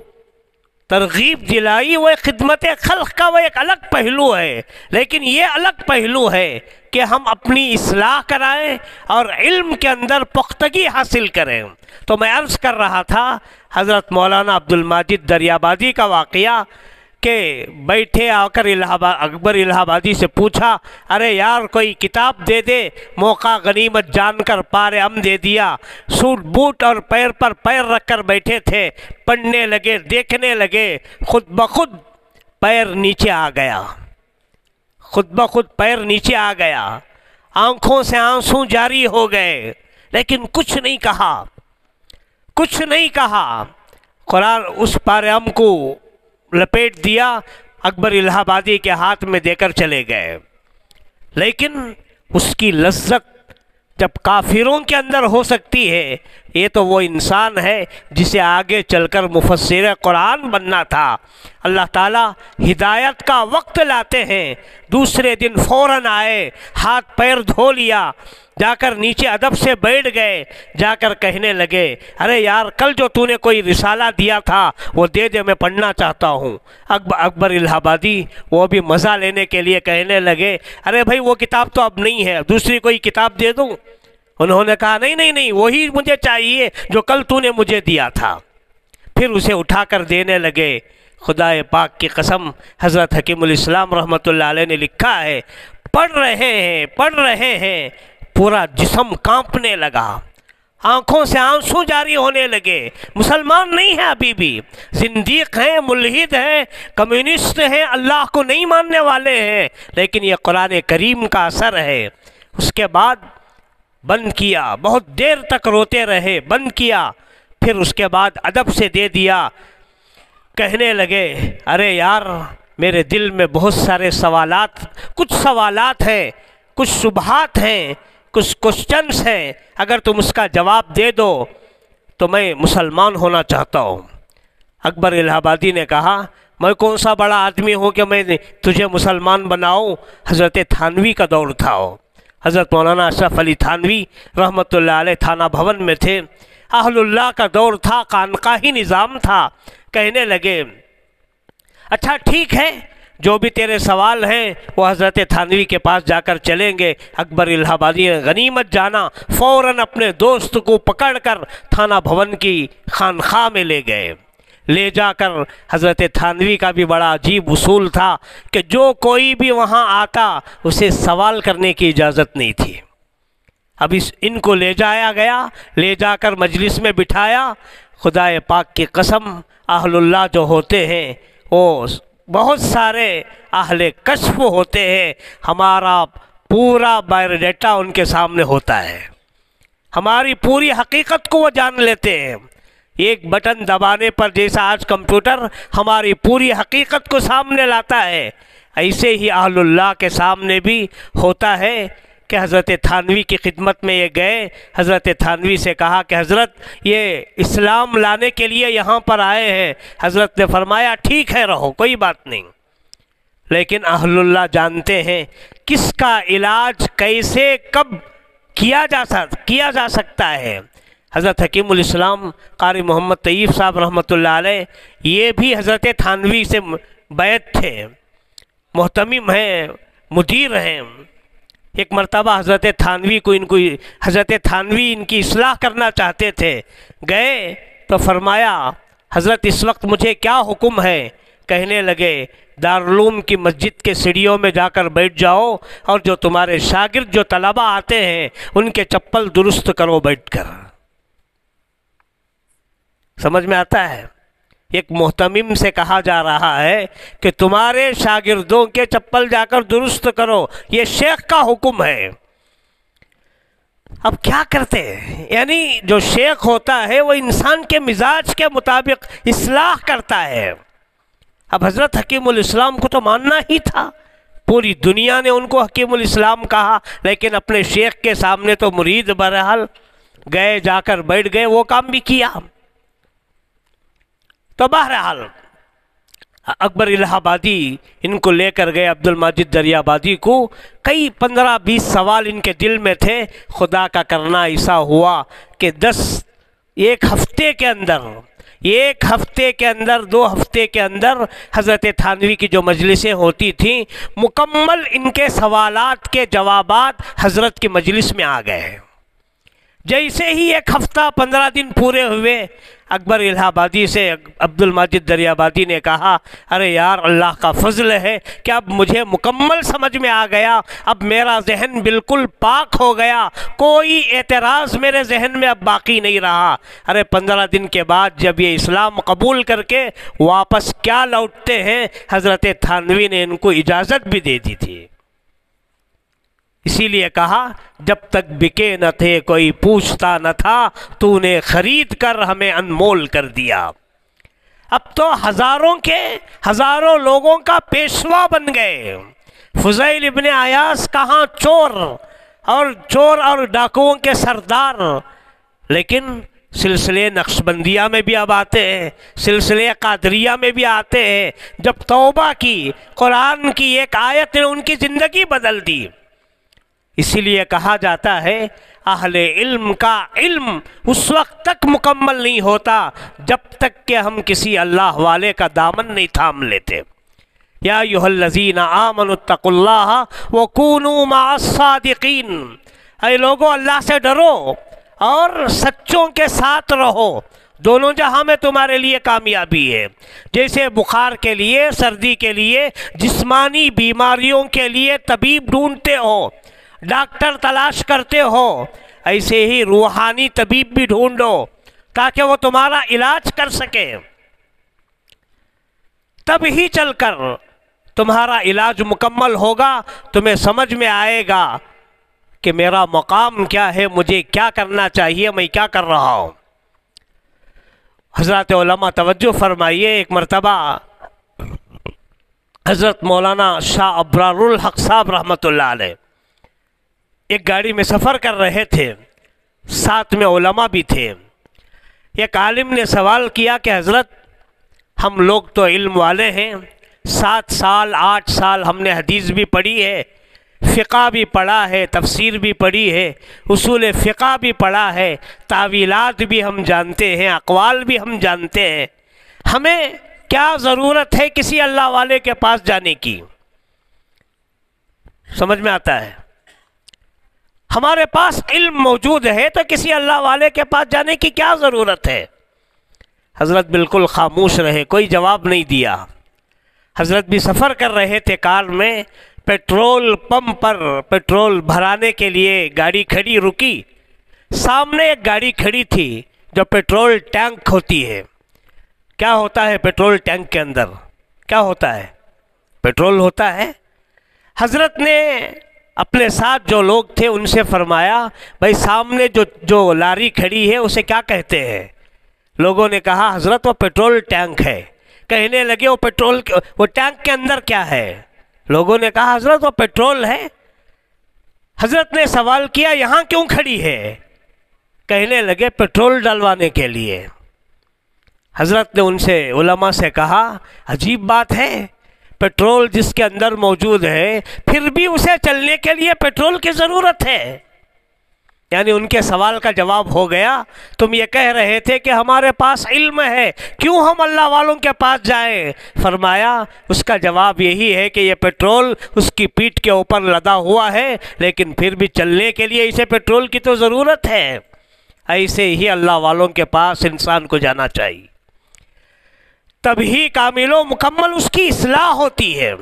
ترغیب دلائی وہ خدمت خلق کا وہ ایک الگ پہلو ہے، لیکن یہ الگ پہلو ہے کہ ہم اپنی اصلاح کرائیں اور علم کے اندر پختگی حاصل کریں۔ تو میں عرض کر رہا تھا حضرت مولانا عبد الماجد دریابادی کا واقعہ کہ بیٹھے آ کر الہ آباد اکبر الہ آبادی سے پوچھا، ارے یار کوئی کتاب دے دے، موقع غنیمت جان کر پار ام دے دیا، سوٹ بوٹ اور پیر پر پیر رکھ کر بیٹھے تھے، پڑھنے لگے، دیکھنے لگے، خود بخود پیر نیچے آ گیا، خود بخود پیر نیچے آ گیا، آنکھوں سے آنسو جاری ہو گئے، لیکن کچھ نہیں کہا، کچھ نہیں کہا۔ قرآن اس پار ام کو لپیٹ دیا، اکبر الہ آبادی کے ہاتھ میں دے کر چلے گئے، لیکن اس کی لذت جب کافروں کے اندر ہو سکتی ہے، یہ تو وہ انسان ہے جسے آگے چل کر مفسر قرآن بننا تھا۔ اللہ تعالیٰ ہدایت کا وقت لاتے ہیں، دوسرے دن فوراً آئے، ہاتھ پیر دھو لیا، جا کر نیچے ادب سے بیٹھ گئے، جا کر کہنے لگے، ارے یار کل جو تو نے کوئی رسالہ دیا تھا وہ دے دے، میں پڑھنا چاہتا ہوں۔ اکبر اکبر الہ آبادی وہ بھی مزہ لینے کے لیے کہنے لگے، ارے بھائی وہ کتاب تو اب نہیں ہے، دوسری کوئی کتاب دے دوں؟ انہوں نے کہا نہیں نہیں نہیں، وہی مجھے چاہیے جو کل تو نے مجھے دیا تھا۔ پھر اسے اٹھا کر دینے لگے۔ خدا پاک کی قسم، حضرت حکیم الاسلام رحمۃ اللہ علیہ نے لکھا ہے، پڑھ رہے ہیں پڑھ رہے ہیں پورا جسم کانپنے لگا، آنکھوں سے آنسو جاری ہونے لگے۔ مسلمان نہیں ہیں ابھی بھی، زندیق ہیں، ملحد ہیں، کمیونسٹ ہیں، اللہ کو نہیں ماننے والے ہیں، لیکن یہ قرآن کریم کا اثر ہے۔ اس کے بعد بند کیا، بہت دیر تک روتے رہے، بند کیا، پھر اس کے بعد ادب سے دے دیا۔ کہنے لگے، ارے یار میرے دل میں بہت سارے سوالات، کچھ سوالات ہیں، کچھ شبہات ہیں، کچھ کوسچنس ہیں، اگر تم اس کا جواب دے دو تو میں مسلمان ہونا چاہتا ہوں۔ اکبر الہ آبادی نے کہا، میں کون سا بڑا آدمی ہوں کہ میں تجھے مسلمان بناؤں؟ حضرت تھانوی کا دور تھا، حضرت مولانا اشرف علی تھانوی رحمۃ اللہ علیہ تھانہ بھون میں تھے، اہل اللہ کا دور تھا، خانقاہی نظام تھا۔ کہنے لگے، اچھا ٹھیک ہے، جو بھی تیرے سوال ہیں وہ حضرت تھانوی کے پاس جا کر چلیں گے۔ اکبر الہ آبادی نے غنیمت جانا، فوراً اپنے دوست کو پکڑ کر تھانہ بھون کی خانقاہ میں لے گئے۔ لے جا کر حضرت تھانوی کا بھی بڑا عجیب اصول تھا کہ جو کوئی بھی وہاں آتا اسے سوال کرنے کی اجازت نہیں تھی۔ اب اس ان کو لے جایا گیا، لے جا کر مجلس میں بٹھایا۔ خدا پاک کی قسم، اہل اللہ جو ہوتے ہیں وہ بہت سارے اہل کشف ہوتے ہیں، ہمارا پورا بایو ڈیٹا ان کے سامنے ہوتا ہے، ہماری پوری حقیقت کو وہ جان لیتے ہیں۔ ایک بٹن دبانے پر جیسا آج کمپیوٹر ہماری پوری حقیقت کو سامنے لاتا ہے، ایسے ہی اہل اللہ کے سامنے بھی ہوتا ہے کہ حضرت تھانوی کی خدمت میں یہ گئے، حضرت تھانوی سے کہا کہ حضرت یہ اسلام لانے کے لیے یہاں پر آئے ہیں۔ حضرت نے فرمایا ٹھیک ہے، رہو، کوئی بات نہیں، لیکن اہل اللہ جانتے ہیں کس کا علاج کیسے کب کیا جا سک کیا جا سکتا ہے۔ حضرت حکیم الاسلام قاری محمد طیب صاحب رحمۃ اللہ علیہ یہ بھی حضرت تھانوی سے بیعت تھے، محتمم ہیں، مدیر ہیں۔ ایک مرتبہ حضرت تھانوی کو ان کو حضرت تھانوی ان کی اصلاح کرنا چاہتے تھے، گئے تو فرمایا، حضرت اس وقت مجھے کیا حکم ہے؟ کہنے لگے، دارالعلوم کی مسجد کے سیڑھیوں میں جا کر بیٹھ جاؤ اور جو تمہارے شاگرد جو طلبہ آتے ہیں ان کے چپل درست کرو بیٹھ کر۔ سمجھ میں آتا ہے؟ ایک محتمم سے کہا جا رہا ہے کہ تمہارے شاگردوں کے چپل جا کر درست کرو، یہ شیخ کا حکم ہے۔ اب کیا کرتے ہیں؟ یعنی جو شیخ ہوتا ہے وہ انسان کے مزاج کے مطابق اصلاح کرتا ہے۔ اب حضرت حکیم الاسلام کو تو ماننا ہی تھا، پوری دنیا نے ان کو حکیم الاسلام کہا، لیکن اپنے شیخ کے سامنے تو مرید بہرحال گئے، جا کر بیٹھ گئے، وہ کام بھی کیا۔ تو بہرحال اکبر الہ آبادی ان کو لے کر گئے، عبد الماجد دریا آبادی کو، کئی پندرہ بیس سوال ان کے دل میں تھے۔ خدا کا کرنا ایسا ہوا کہ دس ایک ہفتے کے اندر ایک ہفتے کے اندر دو ہفتے کے اندر حضرت تھانوی کی جو مجلسیں ہوتی تھیں، مکمل ان کے سوالات کے جوابات حضرت کی مجلس میں آ گئے ہیں۔ جیسے ہی ایک ہفتہ پندرہ دن پورے ہوئے، اکبر الہ آبادی سے عبد الماجد دریا آبادی نے کہا، ارے یار اللہ کا فضل ہے کہ اب مجھے مکمل سمجھ میں آ گیا، اب میرا ذہن بالکل پاک ہو گیا، کوئی اعتراض میرے ذہن میں اب باقی نہیں رہا۔ ارے پندرہ دن کے بعد جب یہ اسلام قبول کر کے واپس کیا لوٹتے ہیں، حضرت تھانوی نے ان کو اجازت بھی دے دی تھی۔ اسی لیے کہا، جب تک بکے نہ تھے کوئی پوچھتا نہ تھا، تو نے خرید کر ہمیں انمول کر دیا۔ اب تو ہزاروں کے ہزاروں لوگوں کا پیشوا بن گئے۔ فضیل ابن عیاض کہاں چور اور چور اور ڈاکوؤں کے سردار، لیکن سلسلے نقشبندیہ میں بھی اب آتے ہیں، سلسلے قادریہ میں بھی آتے ہیں۔ جب توبہ کی، قرآن کی ایک آیت نے ان کی زندگی بدل دی۔ اسی لیے کہا جاتا ہے، اہل علم کا علم اس وقت تک مکمل نہیں ہوتا جب تک کہ ہم کسی اللہ والے کا دامن نہیں تھام لیتے۔ یا ایھا الذین آمنوا اتقوا اللہ وکونوا مع الصادقین، اے لوگو اللہ سے ڈرو اور سچوں کے ساتھ رہو، دونوں جہاں میں تمہارے لیے کامیابی ہے۔ جیسے بخار کے لیے، سردی کے لیے، جسمانی بیماریوں کے لیے طبیب ڈھونڈتے ہو، ڈاکٹر تلاش کرتے ہو، ایسے ہی روحانی طبیب بھی ڈھونڈو تاکہ وہ تمہارا علاج کر سکے۔ تب ہی چل کر تمہارا علاج مکمل ہوگا، تمہیں سمجھ میں آئے گا کہ میرا مقام کیا ہے، مجھے کیا کرنا چاہیے، میں کیا کر رہا ہوں۔ حضرات علماء توجہ فرمائیے، ایک مرتبہ حضرت مولانا شاہ ابرار الحق صاحب رحمۃ اللہ علیہ ایک گاڑی میں سفر کر رہے تھے، ساتھ میں علماء بھی تھے۔ ایک عالم نے سوال کیا کہ حضرت ہم لوگ تو علم والے ہیں، سات سال آٹھ سال ہم نے حدیث بھی پڑھی ہے، فقہ بھی پڑھا ہے، تفسیر بھی پڑھی ہے، اصول فقہ بھی پڑھا ہے، تعویلات بھی ہم جانتے ہیں، اقوال بھی ہم جانتے ہیں، ہمیں کیا ضرورت ہے کسی اللہ والے کے پاس جانے کی؟ سمجھ میں آتا ہے؟ ہمارے پاس علم موجود ہے تو کسی اللہ والے کے پاس جانے کی کیا ضرورت ہے؟ حضرت بالکل خاموش رہے، کوئی جواب نہیں دیا۔ حضرت بھی سفر کر رہے تھے کار میں، پیٹرول پمپ پر پیٹرول بھرانے کے لیے گاڑی کھڑی رکی، سامنے ایک گاڑی کھڑی تھی جو پیٹرول ٹینک ہوتی ہے۔ کیا ہوتا ہے پیٹرول ٹینک کے اندر؟ کیا ہوتا ہے؟ پیٹرول ہوتا ہے۔ حضرت نے اپنے ساتھ جو لوگ تھے ان سے فرمایا، بھائی سامنے جو جو لاری کھڑی ہے اسے کیا کہتے ہیں؟ لوگوں نے کہا حضرت وہ پیٹرول ٹینک ہے۔ کہنے لگے وہ پیٹرول وہ ٹینک کے اندر کیا ہے؟ لوگوں نے کہا حضرت وہ پیٹرول ہے۔ حضرت نے سوال کیا یہاں کیوں کھڑی ہے؟ کہنے لگے پیٹرول ڈلوانے کے لیے۔ حضرت نے ان سے علماء سے کہا عجیب بات ہے، پیٹرول جس کے اندر موجود ہے پھر بھی اسے چلنے کے لیے پیٹرول کی ضرورت ہے۔ یعنی ان کے سوال کا جواب ہو گیا، تم یہ کہہ رہے تھے کہ ہمارے پاس علم ہے، کیوں ہم اللہ والوں کے پاس جائیں؟ فرمایا اس کا جواب یہی ہے کہ یہ پیٹرول اس کی پیٹھ کے اوپر لدا ہوا ہے، لیکن پھر بھی چلنے کے لیے اسے پیٹرول کی تو ضرورت ہے۔ ایسے ہی اللہ والوں کے پاس انسان کو جانا چاہیے، تبھی کامل و مکمل اس کی اصلاح ہوتی ہے۔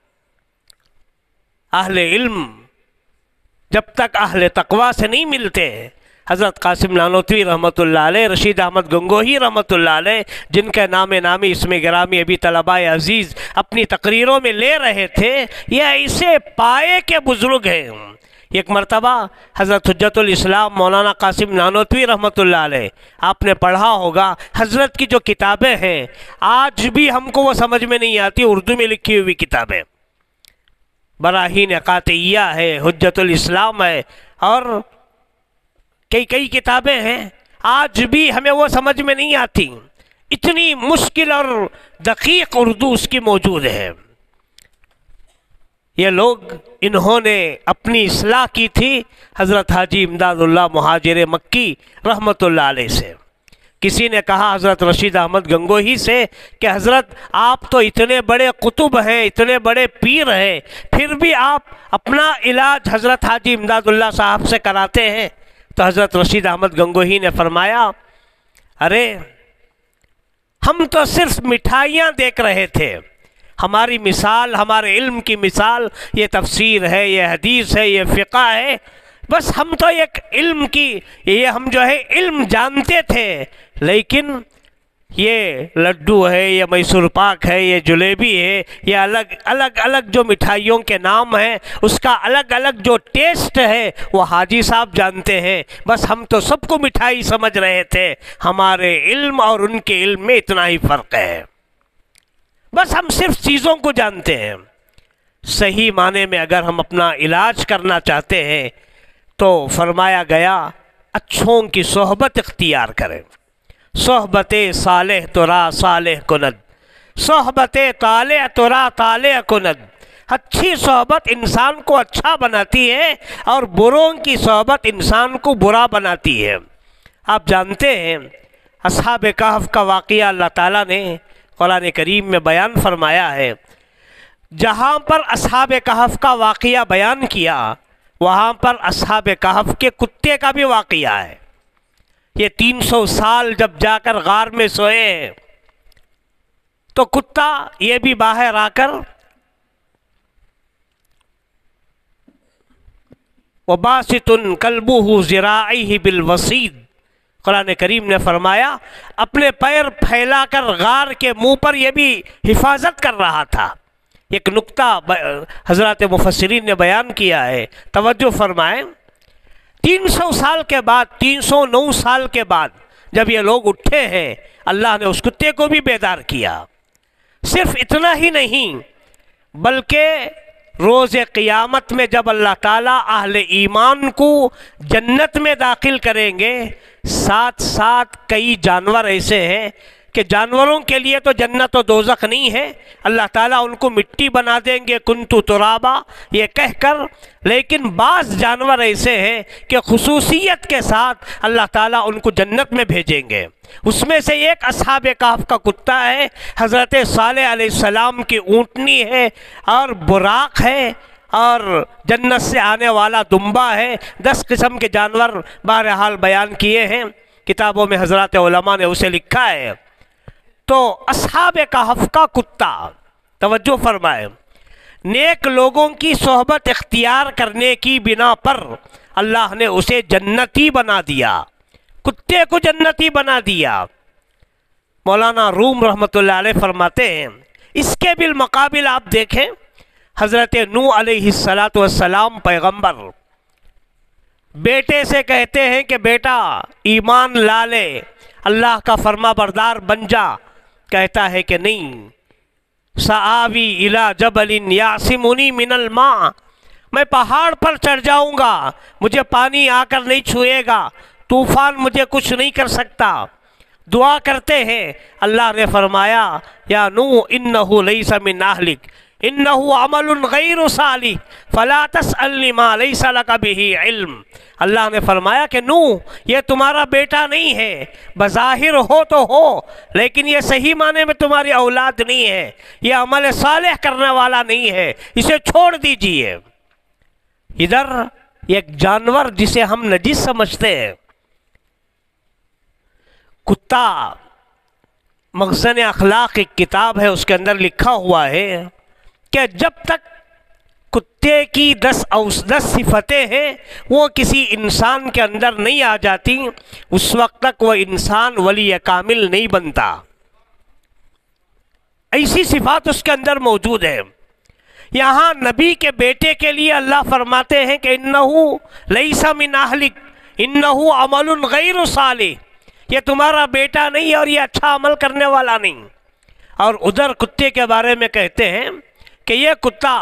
اہل علم جب تک اہل تقوی سے نہیں ملتے، حضرت قاسم نانوتوی رحمۃ اللہ علیہ، رشید احمد گنگوہی رحمۃ اللہ علیہ، جن کے نام نامی اسم گرامی ابھی طلباء عزیز اپنی تقریروں میں لے رہے تھے، یہ ایسے پائے کے بزرگ ہیں۔ ایک مرتبہ حضرت حجت الاسلام مولانا قاسم نانوتوی رحمۃ اللہ علیہ، آپ نے پڑھا ہوگا، حضرت کی جو کتابیں ہیں آج بھی ہم کو وہ سمجھ میں نہیں آتی، اردو میں لکھی ہوئی کتابیں، براہین قاطعیہ ہے، حجت الاسلام ہے، اور کئی کئی کتابیں ہیں، آج بھی ہمیں وہ سمجھ میں نہیں آتی۔ اتنی مشکل اور دقیق اردو اس کی موجود ہے۔ یہ لوگ انہوں نے اپنی اصلاح کی تھی حضرت حاجی امداد اللہ مہاجر مکی رحمۃ اللہ علیہ سے۔ کسی نے کہا حضرت رشید احمد گنگوہی سے کہ حضرت آپ تو اتنے بڑے قطب ہیں، اتنے بڑے پیر ہیں، پھر بھی آپ اپنا علاج حضرت حاجی امداد اللہ صاحب سے کراتے ہیں۔ تو حضرت رشید احمد گنگوہی نے فرمایا، ارے ہم تو صرف مٹھائیاں دیکھ رہے تھے، ہماری مثال، ہمارے علم کی مثال یہ تفسیر ہے، یہ حدیث ہے، یہ فقہ ہے، بس ہم تو ایک علم کی یہ ہم جو ہے علم جانتے تھے، لیکن یہ لڈو ہے، یہ میسور پاک ہے، یہ جلیبی ہے، یہ الگ الگ الگ جو مٹھائیوں کے نام ہیں، اس کا الگ الگ جو ٹیسٹ ہے وہ حاجی صاحب جانتے ہیں، بس ہم تو سب کو مٹھائی سمجھ رہے تھے، ہمارے علم اور ان کے علم میں اتنا ہی فرق ہے، بس ہم صرف چیزوں کو جانتے ہیں۔ صحیح معنی میں اگر ہم اپنا علاج کرنا چاہتے ہیں تو فرمایا گیا اچھوں کی صحبت اختیار کریں، صحبت صالح ترا صالح کند، صحبت طالع ترا طالع کند۔ اچھی صحبت انسان کو اچھا بناتی ہے اور بروں کی صحبت انسان کو برا بناتی ہے۔ آپ جانتے ہیں اصحاب کہف کا واقعہ اللہ تعالیٰ نے قرآن کریم میں بیان فرمایا ہے۔ جہاں پر اصحاب کہف کا واقعہ بیان کیا وہاں پر اصحاب کہف کے کتے کا بھی واقعہ ہے۔ یہ تین سو سال جب جا کر غار میں سوئے ہیں تو کتا یہ بھی باہر آ کر وَبَاسِطٌ قَلْبُهُ ذِرَاعِهِ بِالْوَصِيدِ، قرآن کریم نے فرمایا اپنے پیر پھیلا کر غار کے منہ پر یہ بھی حفاظت کر رہا تھا۔ ایک نکتہ حضرات مفسرین نے بیان کیا ہے، توجہ فرمائیں۔ تین سو سال کے بعد، تین سو نو سال کے بعد جب یہ لوگ اٹھے ہیں، اللہ نے اس کتے کو بھی بیدار کیا۔ صرف اتنا ہی نہیں بلکہ روز قیامت میں جب اللہ تعالیٰ اہل ایمان کو جنت میں داخل کریں گے، ساتھ ساتھ کئی جانور ایسے ہیں کہ جانوروں کے لیے تو جنت و دوزخ نہیں ہے، اللہ تعالیٰ ان کو مٹی بنا دیں گے کنتو ترابا یہ کہہ کر، لیکن بعض جانور ایسے ہیں کہ خصوصیت کے ساتھ اللہ تعالیٰ ان کو جنت میں بھیجیں گے۔ اس میں سے ایک اصحاب کہف کا کتا ہے، حضرت صالح علیہ السلام کی اونٹنی ہے اور براق ہے، اور جنت سے آنے والا دمبا ہے۔ دس قسم کے جانور بہرحال بیان کیے ہیں کتابوں میں، حضرات علماء نے اسے لکھا ہے۔ تو اصحاب کہف کا کتا، توجہ فرمائے، نیک لوگوں کی صحبت اختیار کرنے کی بنا پر اللہ نے اسے جنتی بنا دیا، کتے کو جنتی بنا دیا۔ مولانا روم رحمۃ اللہ علیہ فرماتے ہیں اس کے بالمقابل آپ دیکھیں حضرت نوح علیہ السلام پیغمبر بیٹے سے کہتے ہیں کہ بیٹا ایمان لا لے، اللہ کا فرما بردار بن جا، کہتا ہے کہ نہیں، سآوی الی جبل یعصمنی من الماء، میں پہاڑ پر چڑھ جاؤں گا، مجھے پانی آ کر نہیں چھوئے گا، طوفان مجھے کچھ نہیں کر سکتا۔ دعا کرتے ہیں، اللہ نے فرمایا یا نوح انہ لیس من اہلک انہ عمل غیر صالح فلا تسألنی ما لیس لک بہ علم۔ اللہ نے فرمایا کہ نوح یہ تمہارا بیٹا نہیں ہے، بظاہر ہو تو ہو لیکن یہ صحیح معنی میں تمہاری اولاد نہیں ہے، یہ عمل صالح کرنے والا نہیں ہے، اسے چھوڑ دیجئے۔ ادھر ایک جانور جسے ہم نجس سمجھتے ہیں، کتا، مخزن اخلاق ایک کتاب ہے، اس کے اندر لکھا ہوا ہے کہ جب تک کتے کی دس اوس دس صفتیں ہیں وہ کسی انسان کے اندر نہیں آ جاتی، اس وقت تک وہ انسان ولی کامل نہیں بنتا۔ ایسی صفات اس کے اندر موجود ہے۔ یہاں نبی کے بیٹے کے لیے اللہ فرماتے ہیں کہ انہو لیس من اہلک انہو عمل غیر صالح، یہ تمہارا بیٹا نہیں اور یہ اچھا عمل کرنے والا نہیں۔ اور ادھر کتے کے بارے میں کہتے ہیں کہ یہ کتا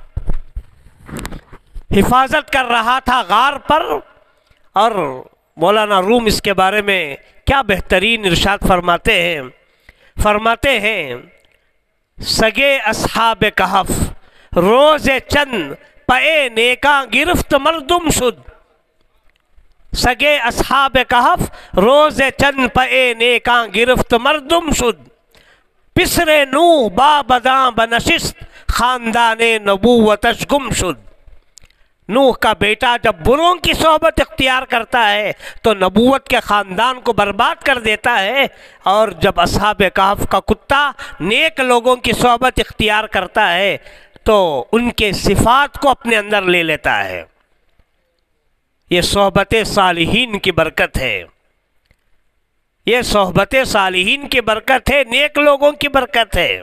حفاظت کر رہا تھا غار پر، اور مولانا روم اس کے بارے میں کیا بہترین ارشاد فرماتے ہیں فرماتے ہیں سگے اصحاب کہف روز چند پے نیکاں گرفت مردم شد. سگے اصحاب کہف روز چند پے نیکاں گرفت مردم شد. پسر نوح با بداں بنشست خاندان نبوتش گم شد. نوح کا بیٹا جب بروں کی صحبت اختیار کرتا ہے تو نبوت کے خاندان کو برباد کر دیتا ہے، اور جب اصحاب کہف کا کتا نیک لوگوں کی صحبت اختیار کرتا ہے تو ان کے صفات کو اپنے اندر لے لیتا ہے. یہ صحبت صالحین کی برکت ہے، یہ صحبت صالحین کی برکت ہے، نیک لوگوں کی برکت ہے.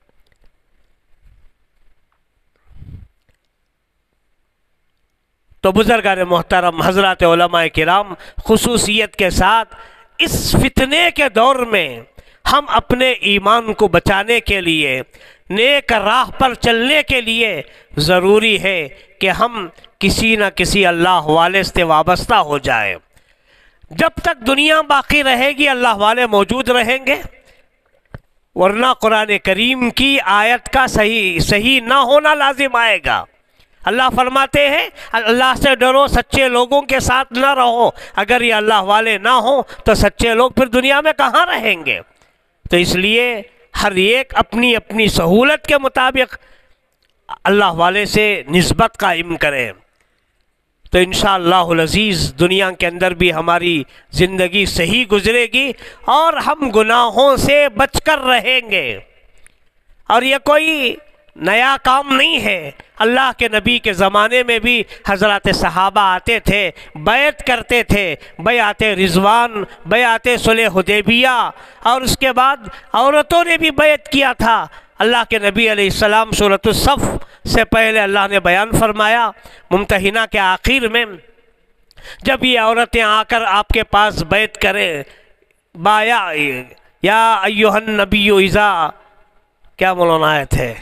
تو بزرگان محترم حضرات علماء کرام، خصوصیت کے ساتھ اس فتنے کے دور میں ہم اپنے ایمان کو بچانے کے لیے، نیک راہ پر چلنے کے لیے ضروری ہے کہ ہم کسی نہ کسی اللہ والے سے وابستہ ہو جائیں. جب تک دنیا باقی رہے گی اللہ والے موجود رہیں گے، ورنہ قرآن کریم کی آیت کا صحیح صحیح نہ ہونا لازم آئے گا. اللہ فرماتے ہیں اللہ سے ڈرو، سچے لوگوں کے ساتھ نہ رہو. اگر یہ اللہ والے نہ ہوں تو سچے لوگ پھر دنیا میں کہاں رہیں گے؟ تو اس لیے ہر ایک اپنی اپنی سہولت کے مطابق اللہ والے سے نسبت قائم کرے. تو انشاءاللہ العزیز دنیا کے اندر بھی ہماری زندگی صحیح گزرے گی اور ہم گناہوں سے بچ کر رہیں گے. اور یہ کوئی نیا کام نہیں ہے. اللہ کے نبی کے زمانے میں بھی حضرات صحابہ آتے تھے، بیعت کرتے تھے، بیعت رضوان، بیعت صلح حدیبیہ، اور اس کے بعد عورتوں نے بھی بیعت کیا تھا. اللہ کے نبی علیہ السلام سورۃ الصف سے پہلے اللہ نے بیان فرمایا ممتحنہ کے آخر میں، جب یہ عورتیں آ کر آپ کے پاس بیعت کریں، بایا یا ایھا النبی اذا، کیا مولانا آئے تھے،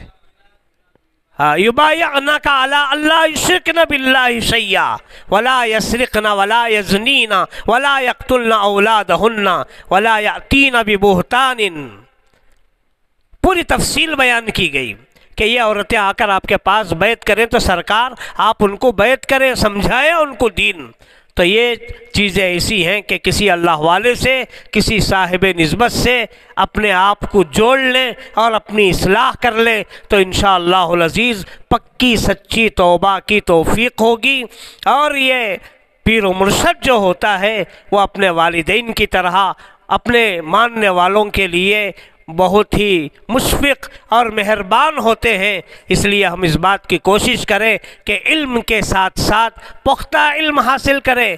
یبایعنک علی اللہ یشرکن باللہ شیئا ولا یسرقن ولا یزنین ولا یقتلن اولادہن ولا یأتین ببہتان. پوری تفصیل بیان کی گئی کہ یہ عورتیں آ کر آپ کے پاس بیعت کریں تو سرکار آپ ان کو بیعت کریں، سمجھائیں ان کو دین. تو یہ چیزیں ایسی ہیں کہ کسی اللہ والے سے، کسی صاحب نسبت سے اپنے آپ کو جوڑ لیں اور اپنی اصلاح کر لیں تو انشاءاللہ العزیز پکی سچی توبہ کی توفیق ہوگی. اور یہ پیر و مرشد جو ہوتا ہے وہ اپنے والدین کی طرح اپنے ماننے والوں کے لیے بہت ہی مشفق اور مہربان ہوتے ہیں. اس لیے ہم اس بات کی کوشش کریں کہ علم کے ساتھ ساتھ پختہ علم حاصل کریں،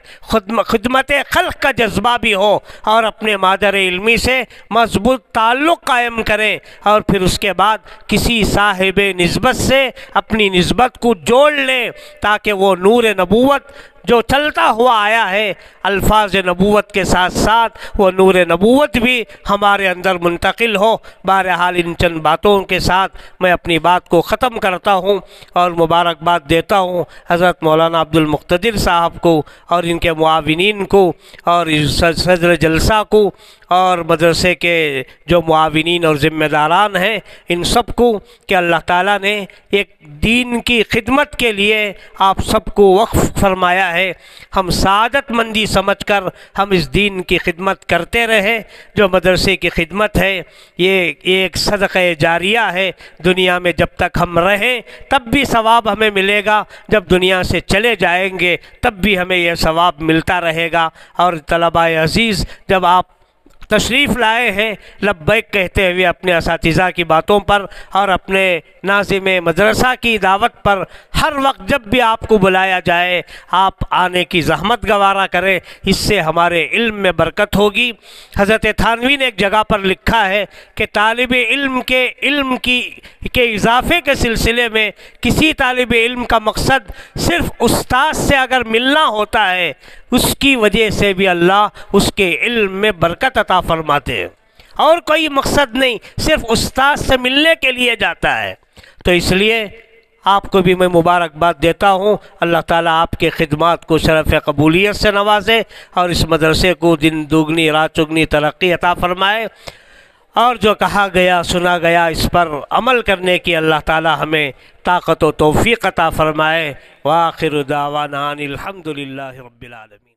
خدمت خلق کا جذبہ بھی ہو، اور اپنے مادر علمی سے مضبوط تعلق قائم کریں، اور پھر اس کے بعد کسی صاحب نسبت سے اپنی نسبت کو جوڑ لیں تاکہ وہ نور نبوت جو چلتا ہوا آیا ہے الفاظ نبوت کے ساتھ ساتھ وہ نور نبوت بھی ہمارے اندر منتقل ہو. بہرحال ان چند باتوں کے ساتھ میں اپنی بات کو ختم کرتا ہوں اور مبارکباد دیتا ہوں حضرت مولانا عبد المقتدر صاحب کو اور ان کے معاونین کو اور صدر جلسہ کو اور مدرسے کے جو معاونین اور ذمہ داران ہیں ان سب کو کہ اللہ تعالیٰ نے ایک دین کی خدمت کے لیے آپ سب کو وقف فرمایا ہے. ہم سعادت مندی سمجھ کر ہم اس دین کی خدمت کرتے رہیں. جو مدرسے کی خدمت ہے یہ ایک صدقہ جاریہ ہے. دنیا میں جب تک ہم رہیں تب بھی ثواب ہمیں ملے گا، جب دنیا سے چلے جائیں گے تب بھی ہمیں یہ ثواب ملتا رہے گا. اور طلباء عزیز جب آپ تشریف لائے ہیں لبیک کہتے ہوئے اپنے اساتذہ کی باتوں پر اور اپنے ناظم مدرسہ کی دعوت پر ہر وقت جب بھی آپ کو بلایا جائے آپ آنے کی زحمت گوارا کریں، اس سے ہمارے علم میں برکت ہوگی. حضرت تھانوی نے ایک جگہ پر لکھا ہے کہ طالب علم کے علم کی کے اضافے کے سلسلے میں کسی طالب علم کا مقصد صرف استاد سے اگر ملنا ہوتا ہے اس کی وجہ سے بھی اللہ اس کے علم میں برکت عطا فرماتے ہیں، اور کوئی مقصد نہیں، صرف استاد سے ملنے کے لیے جاتا ہے. تو اس لیے آپ کو بھی میں مبارکباد دیتا ہوں. اللہ تعالیٰ آپ کے خدمات کو شرف قبولیت سے نوازے اور اس مدرسے کو دن دوگنی رات چگنی ترقی عطا فرمائے. اور جو کہا گیا سنا گیا اس پر عمل کرنے کی اللہ تعالی ہمیں طاقت و توفیق عطا فرمائے۔ وآخر دعوانا ان الحمد للہ رب العالمین۔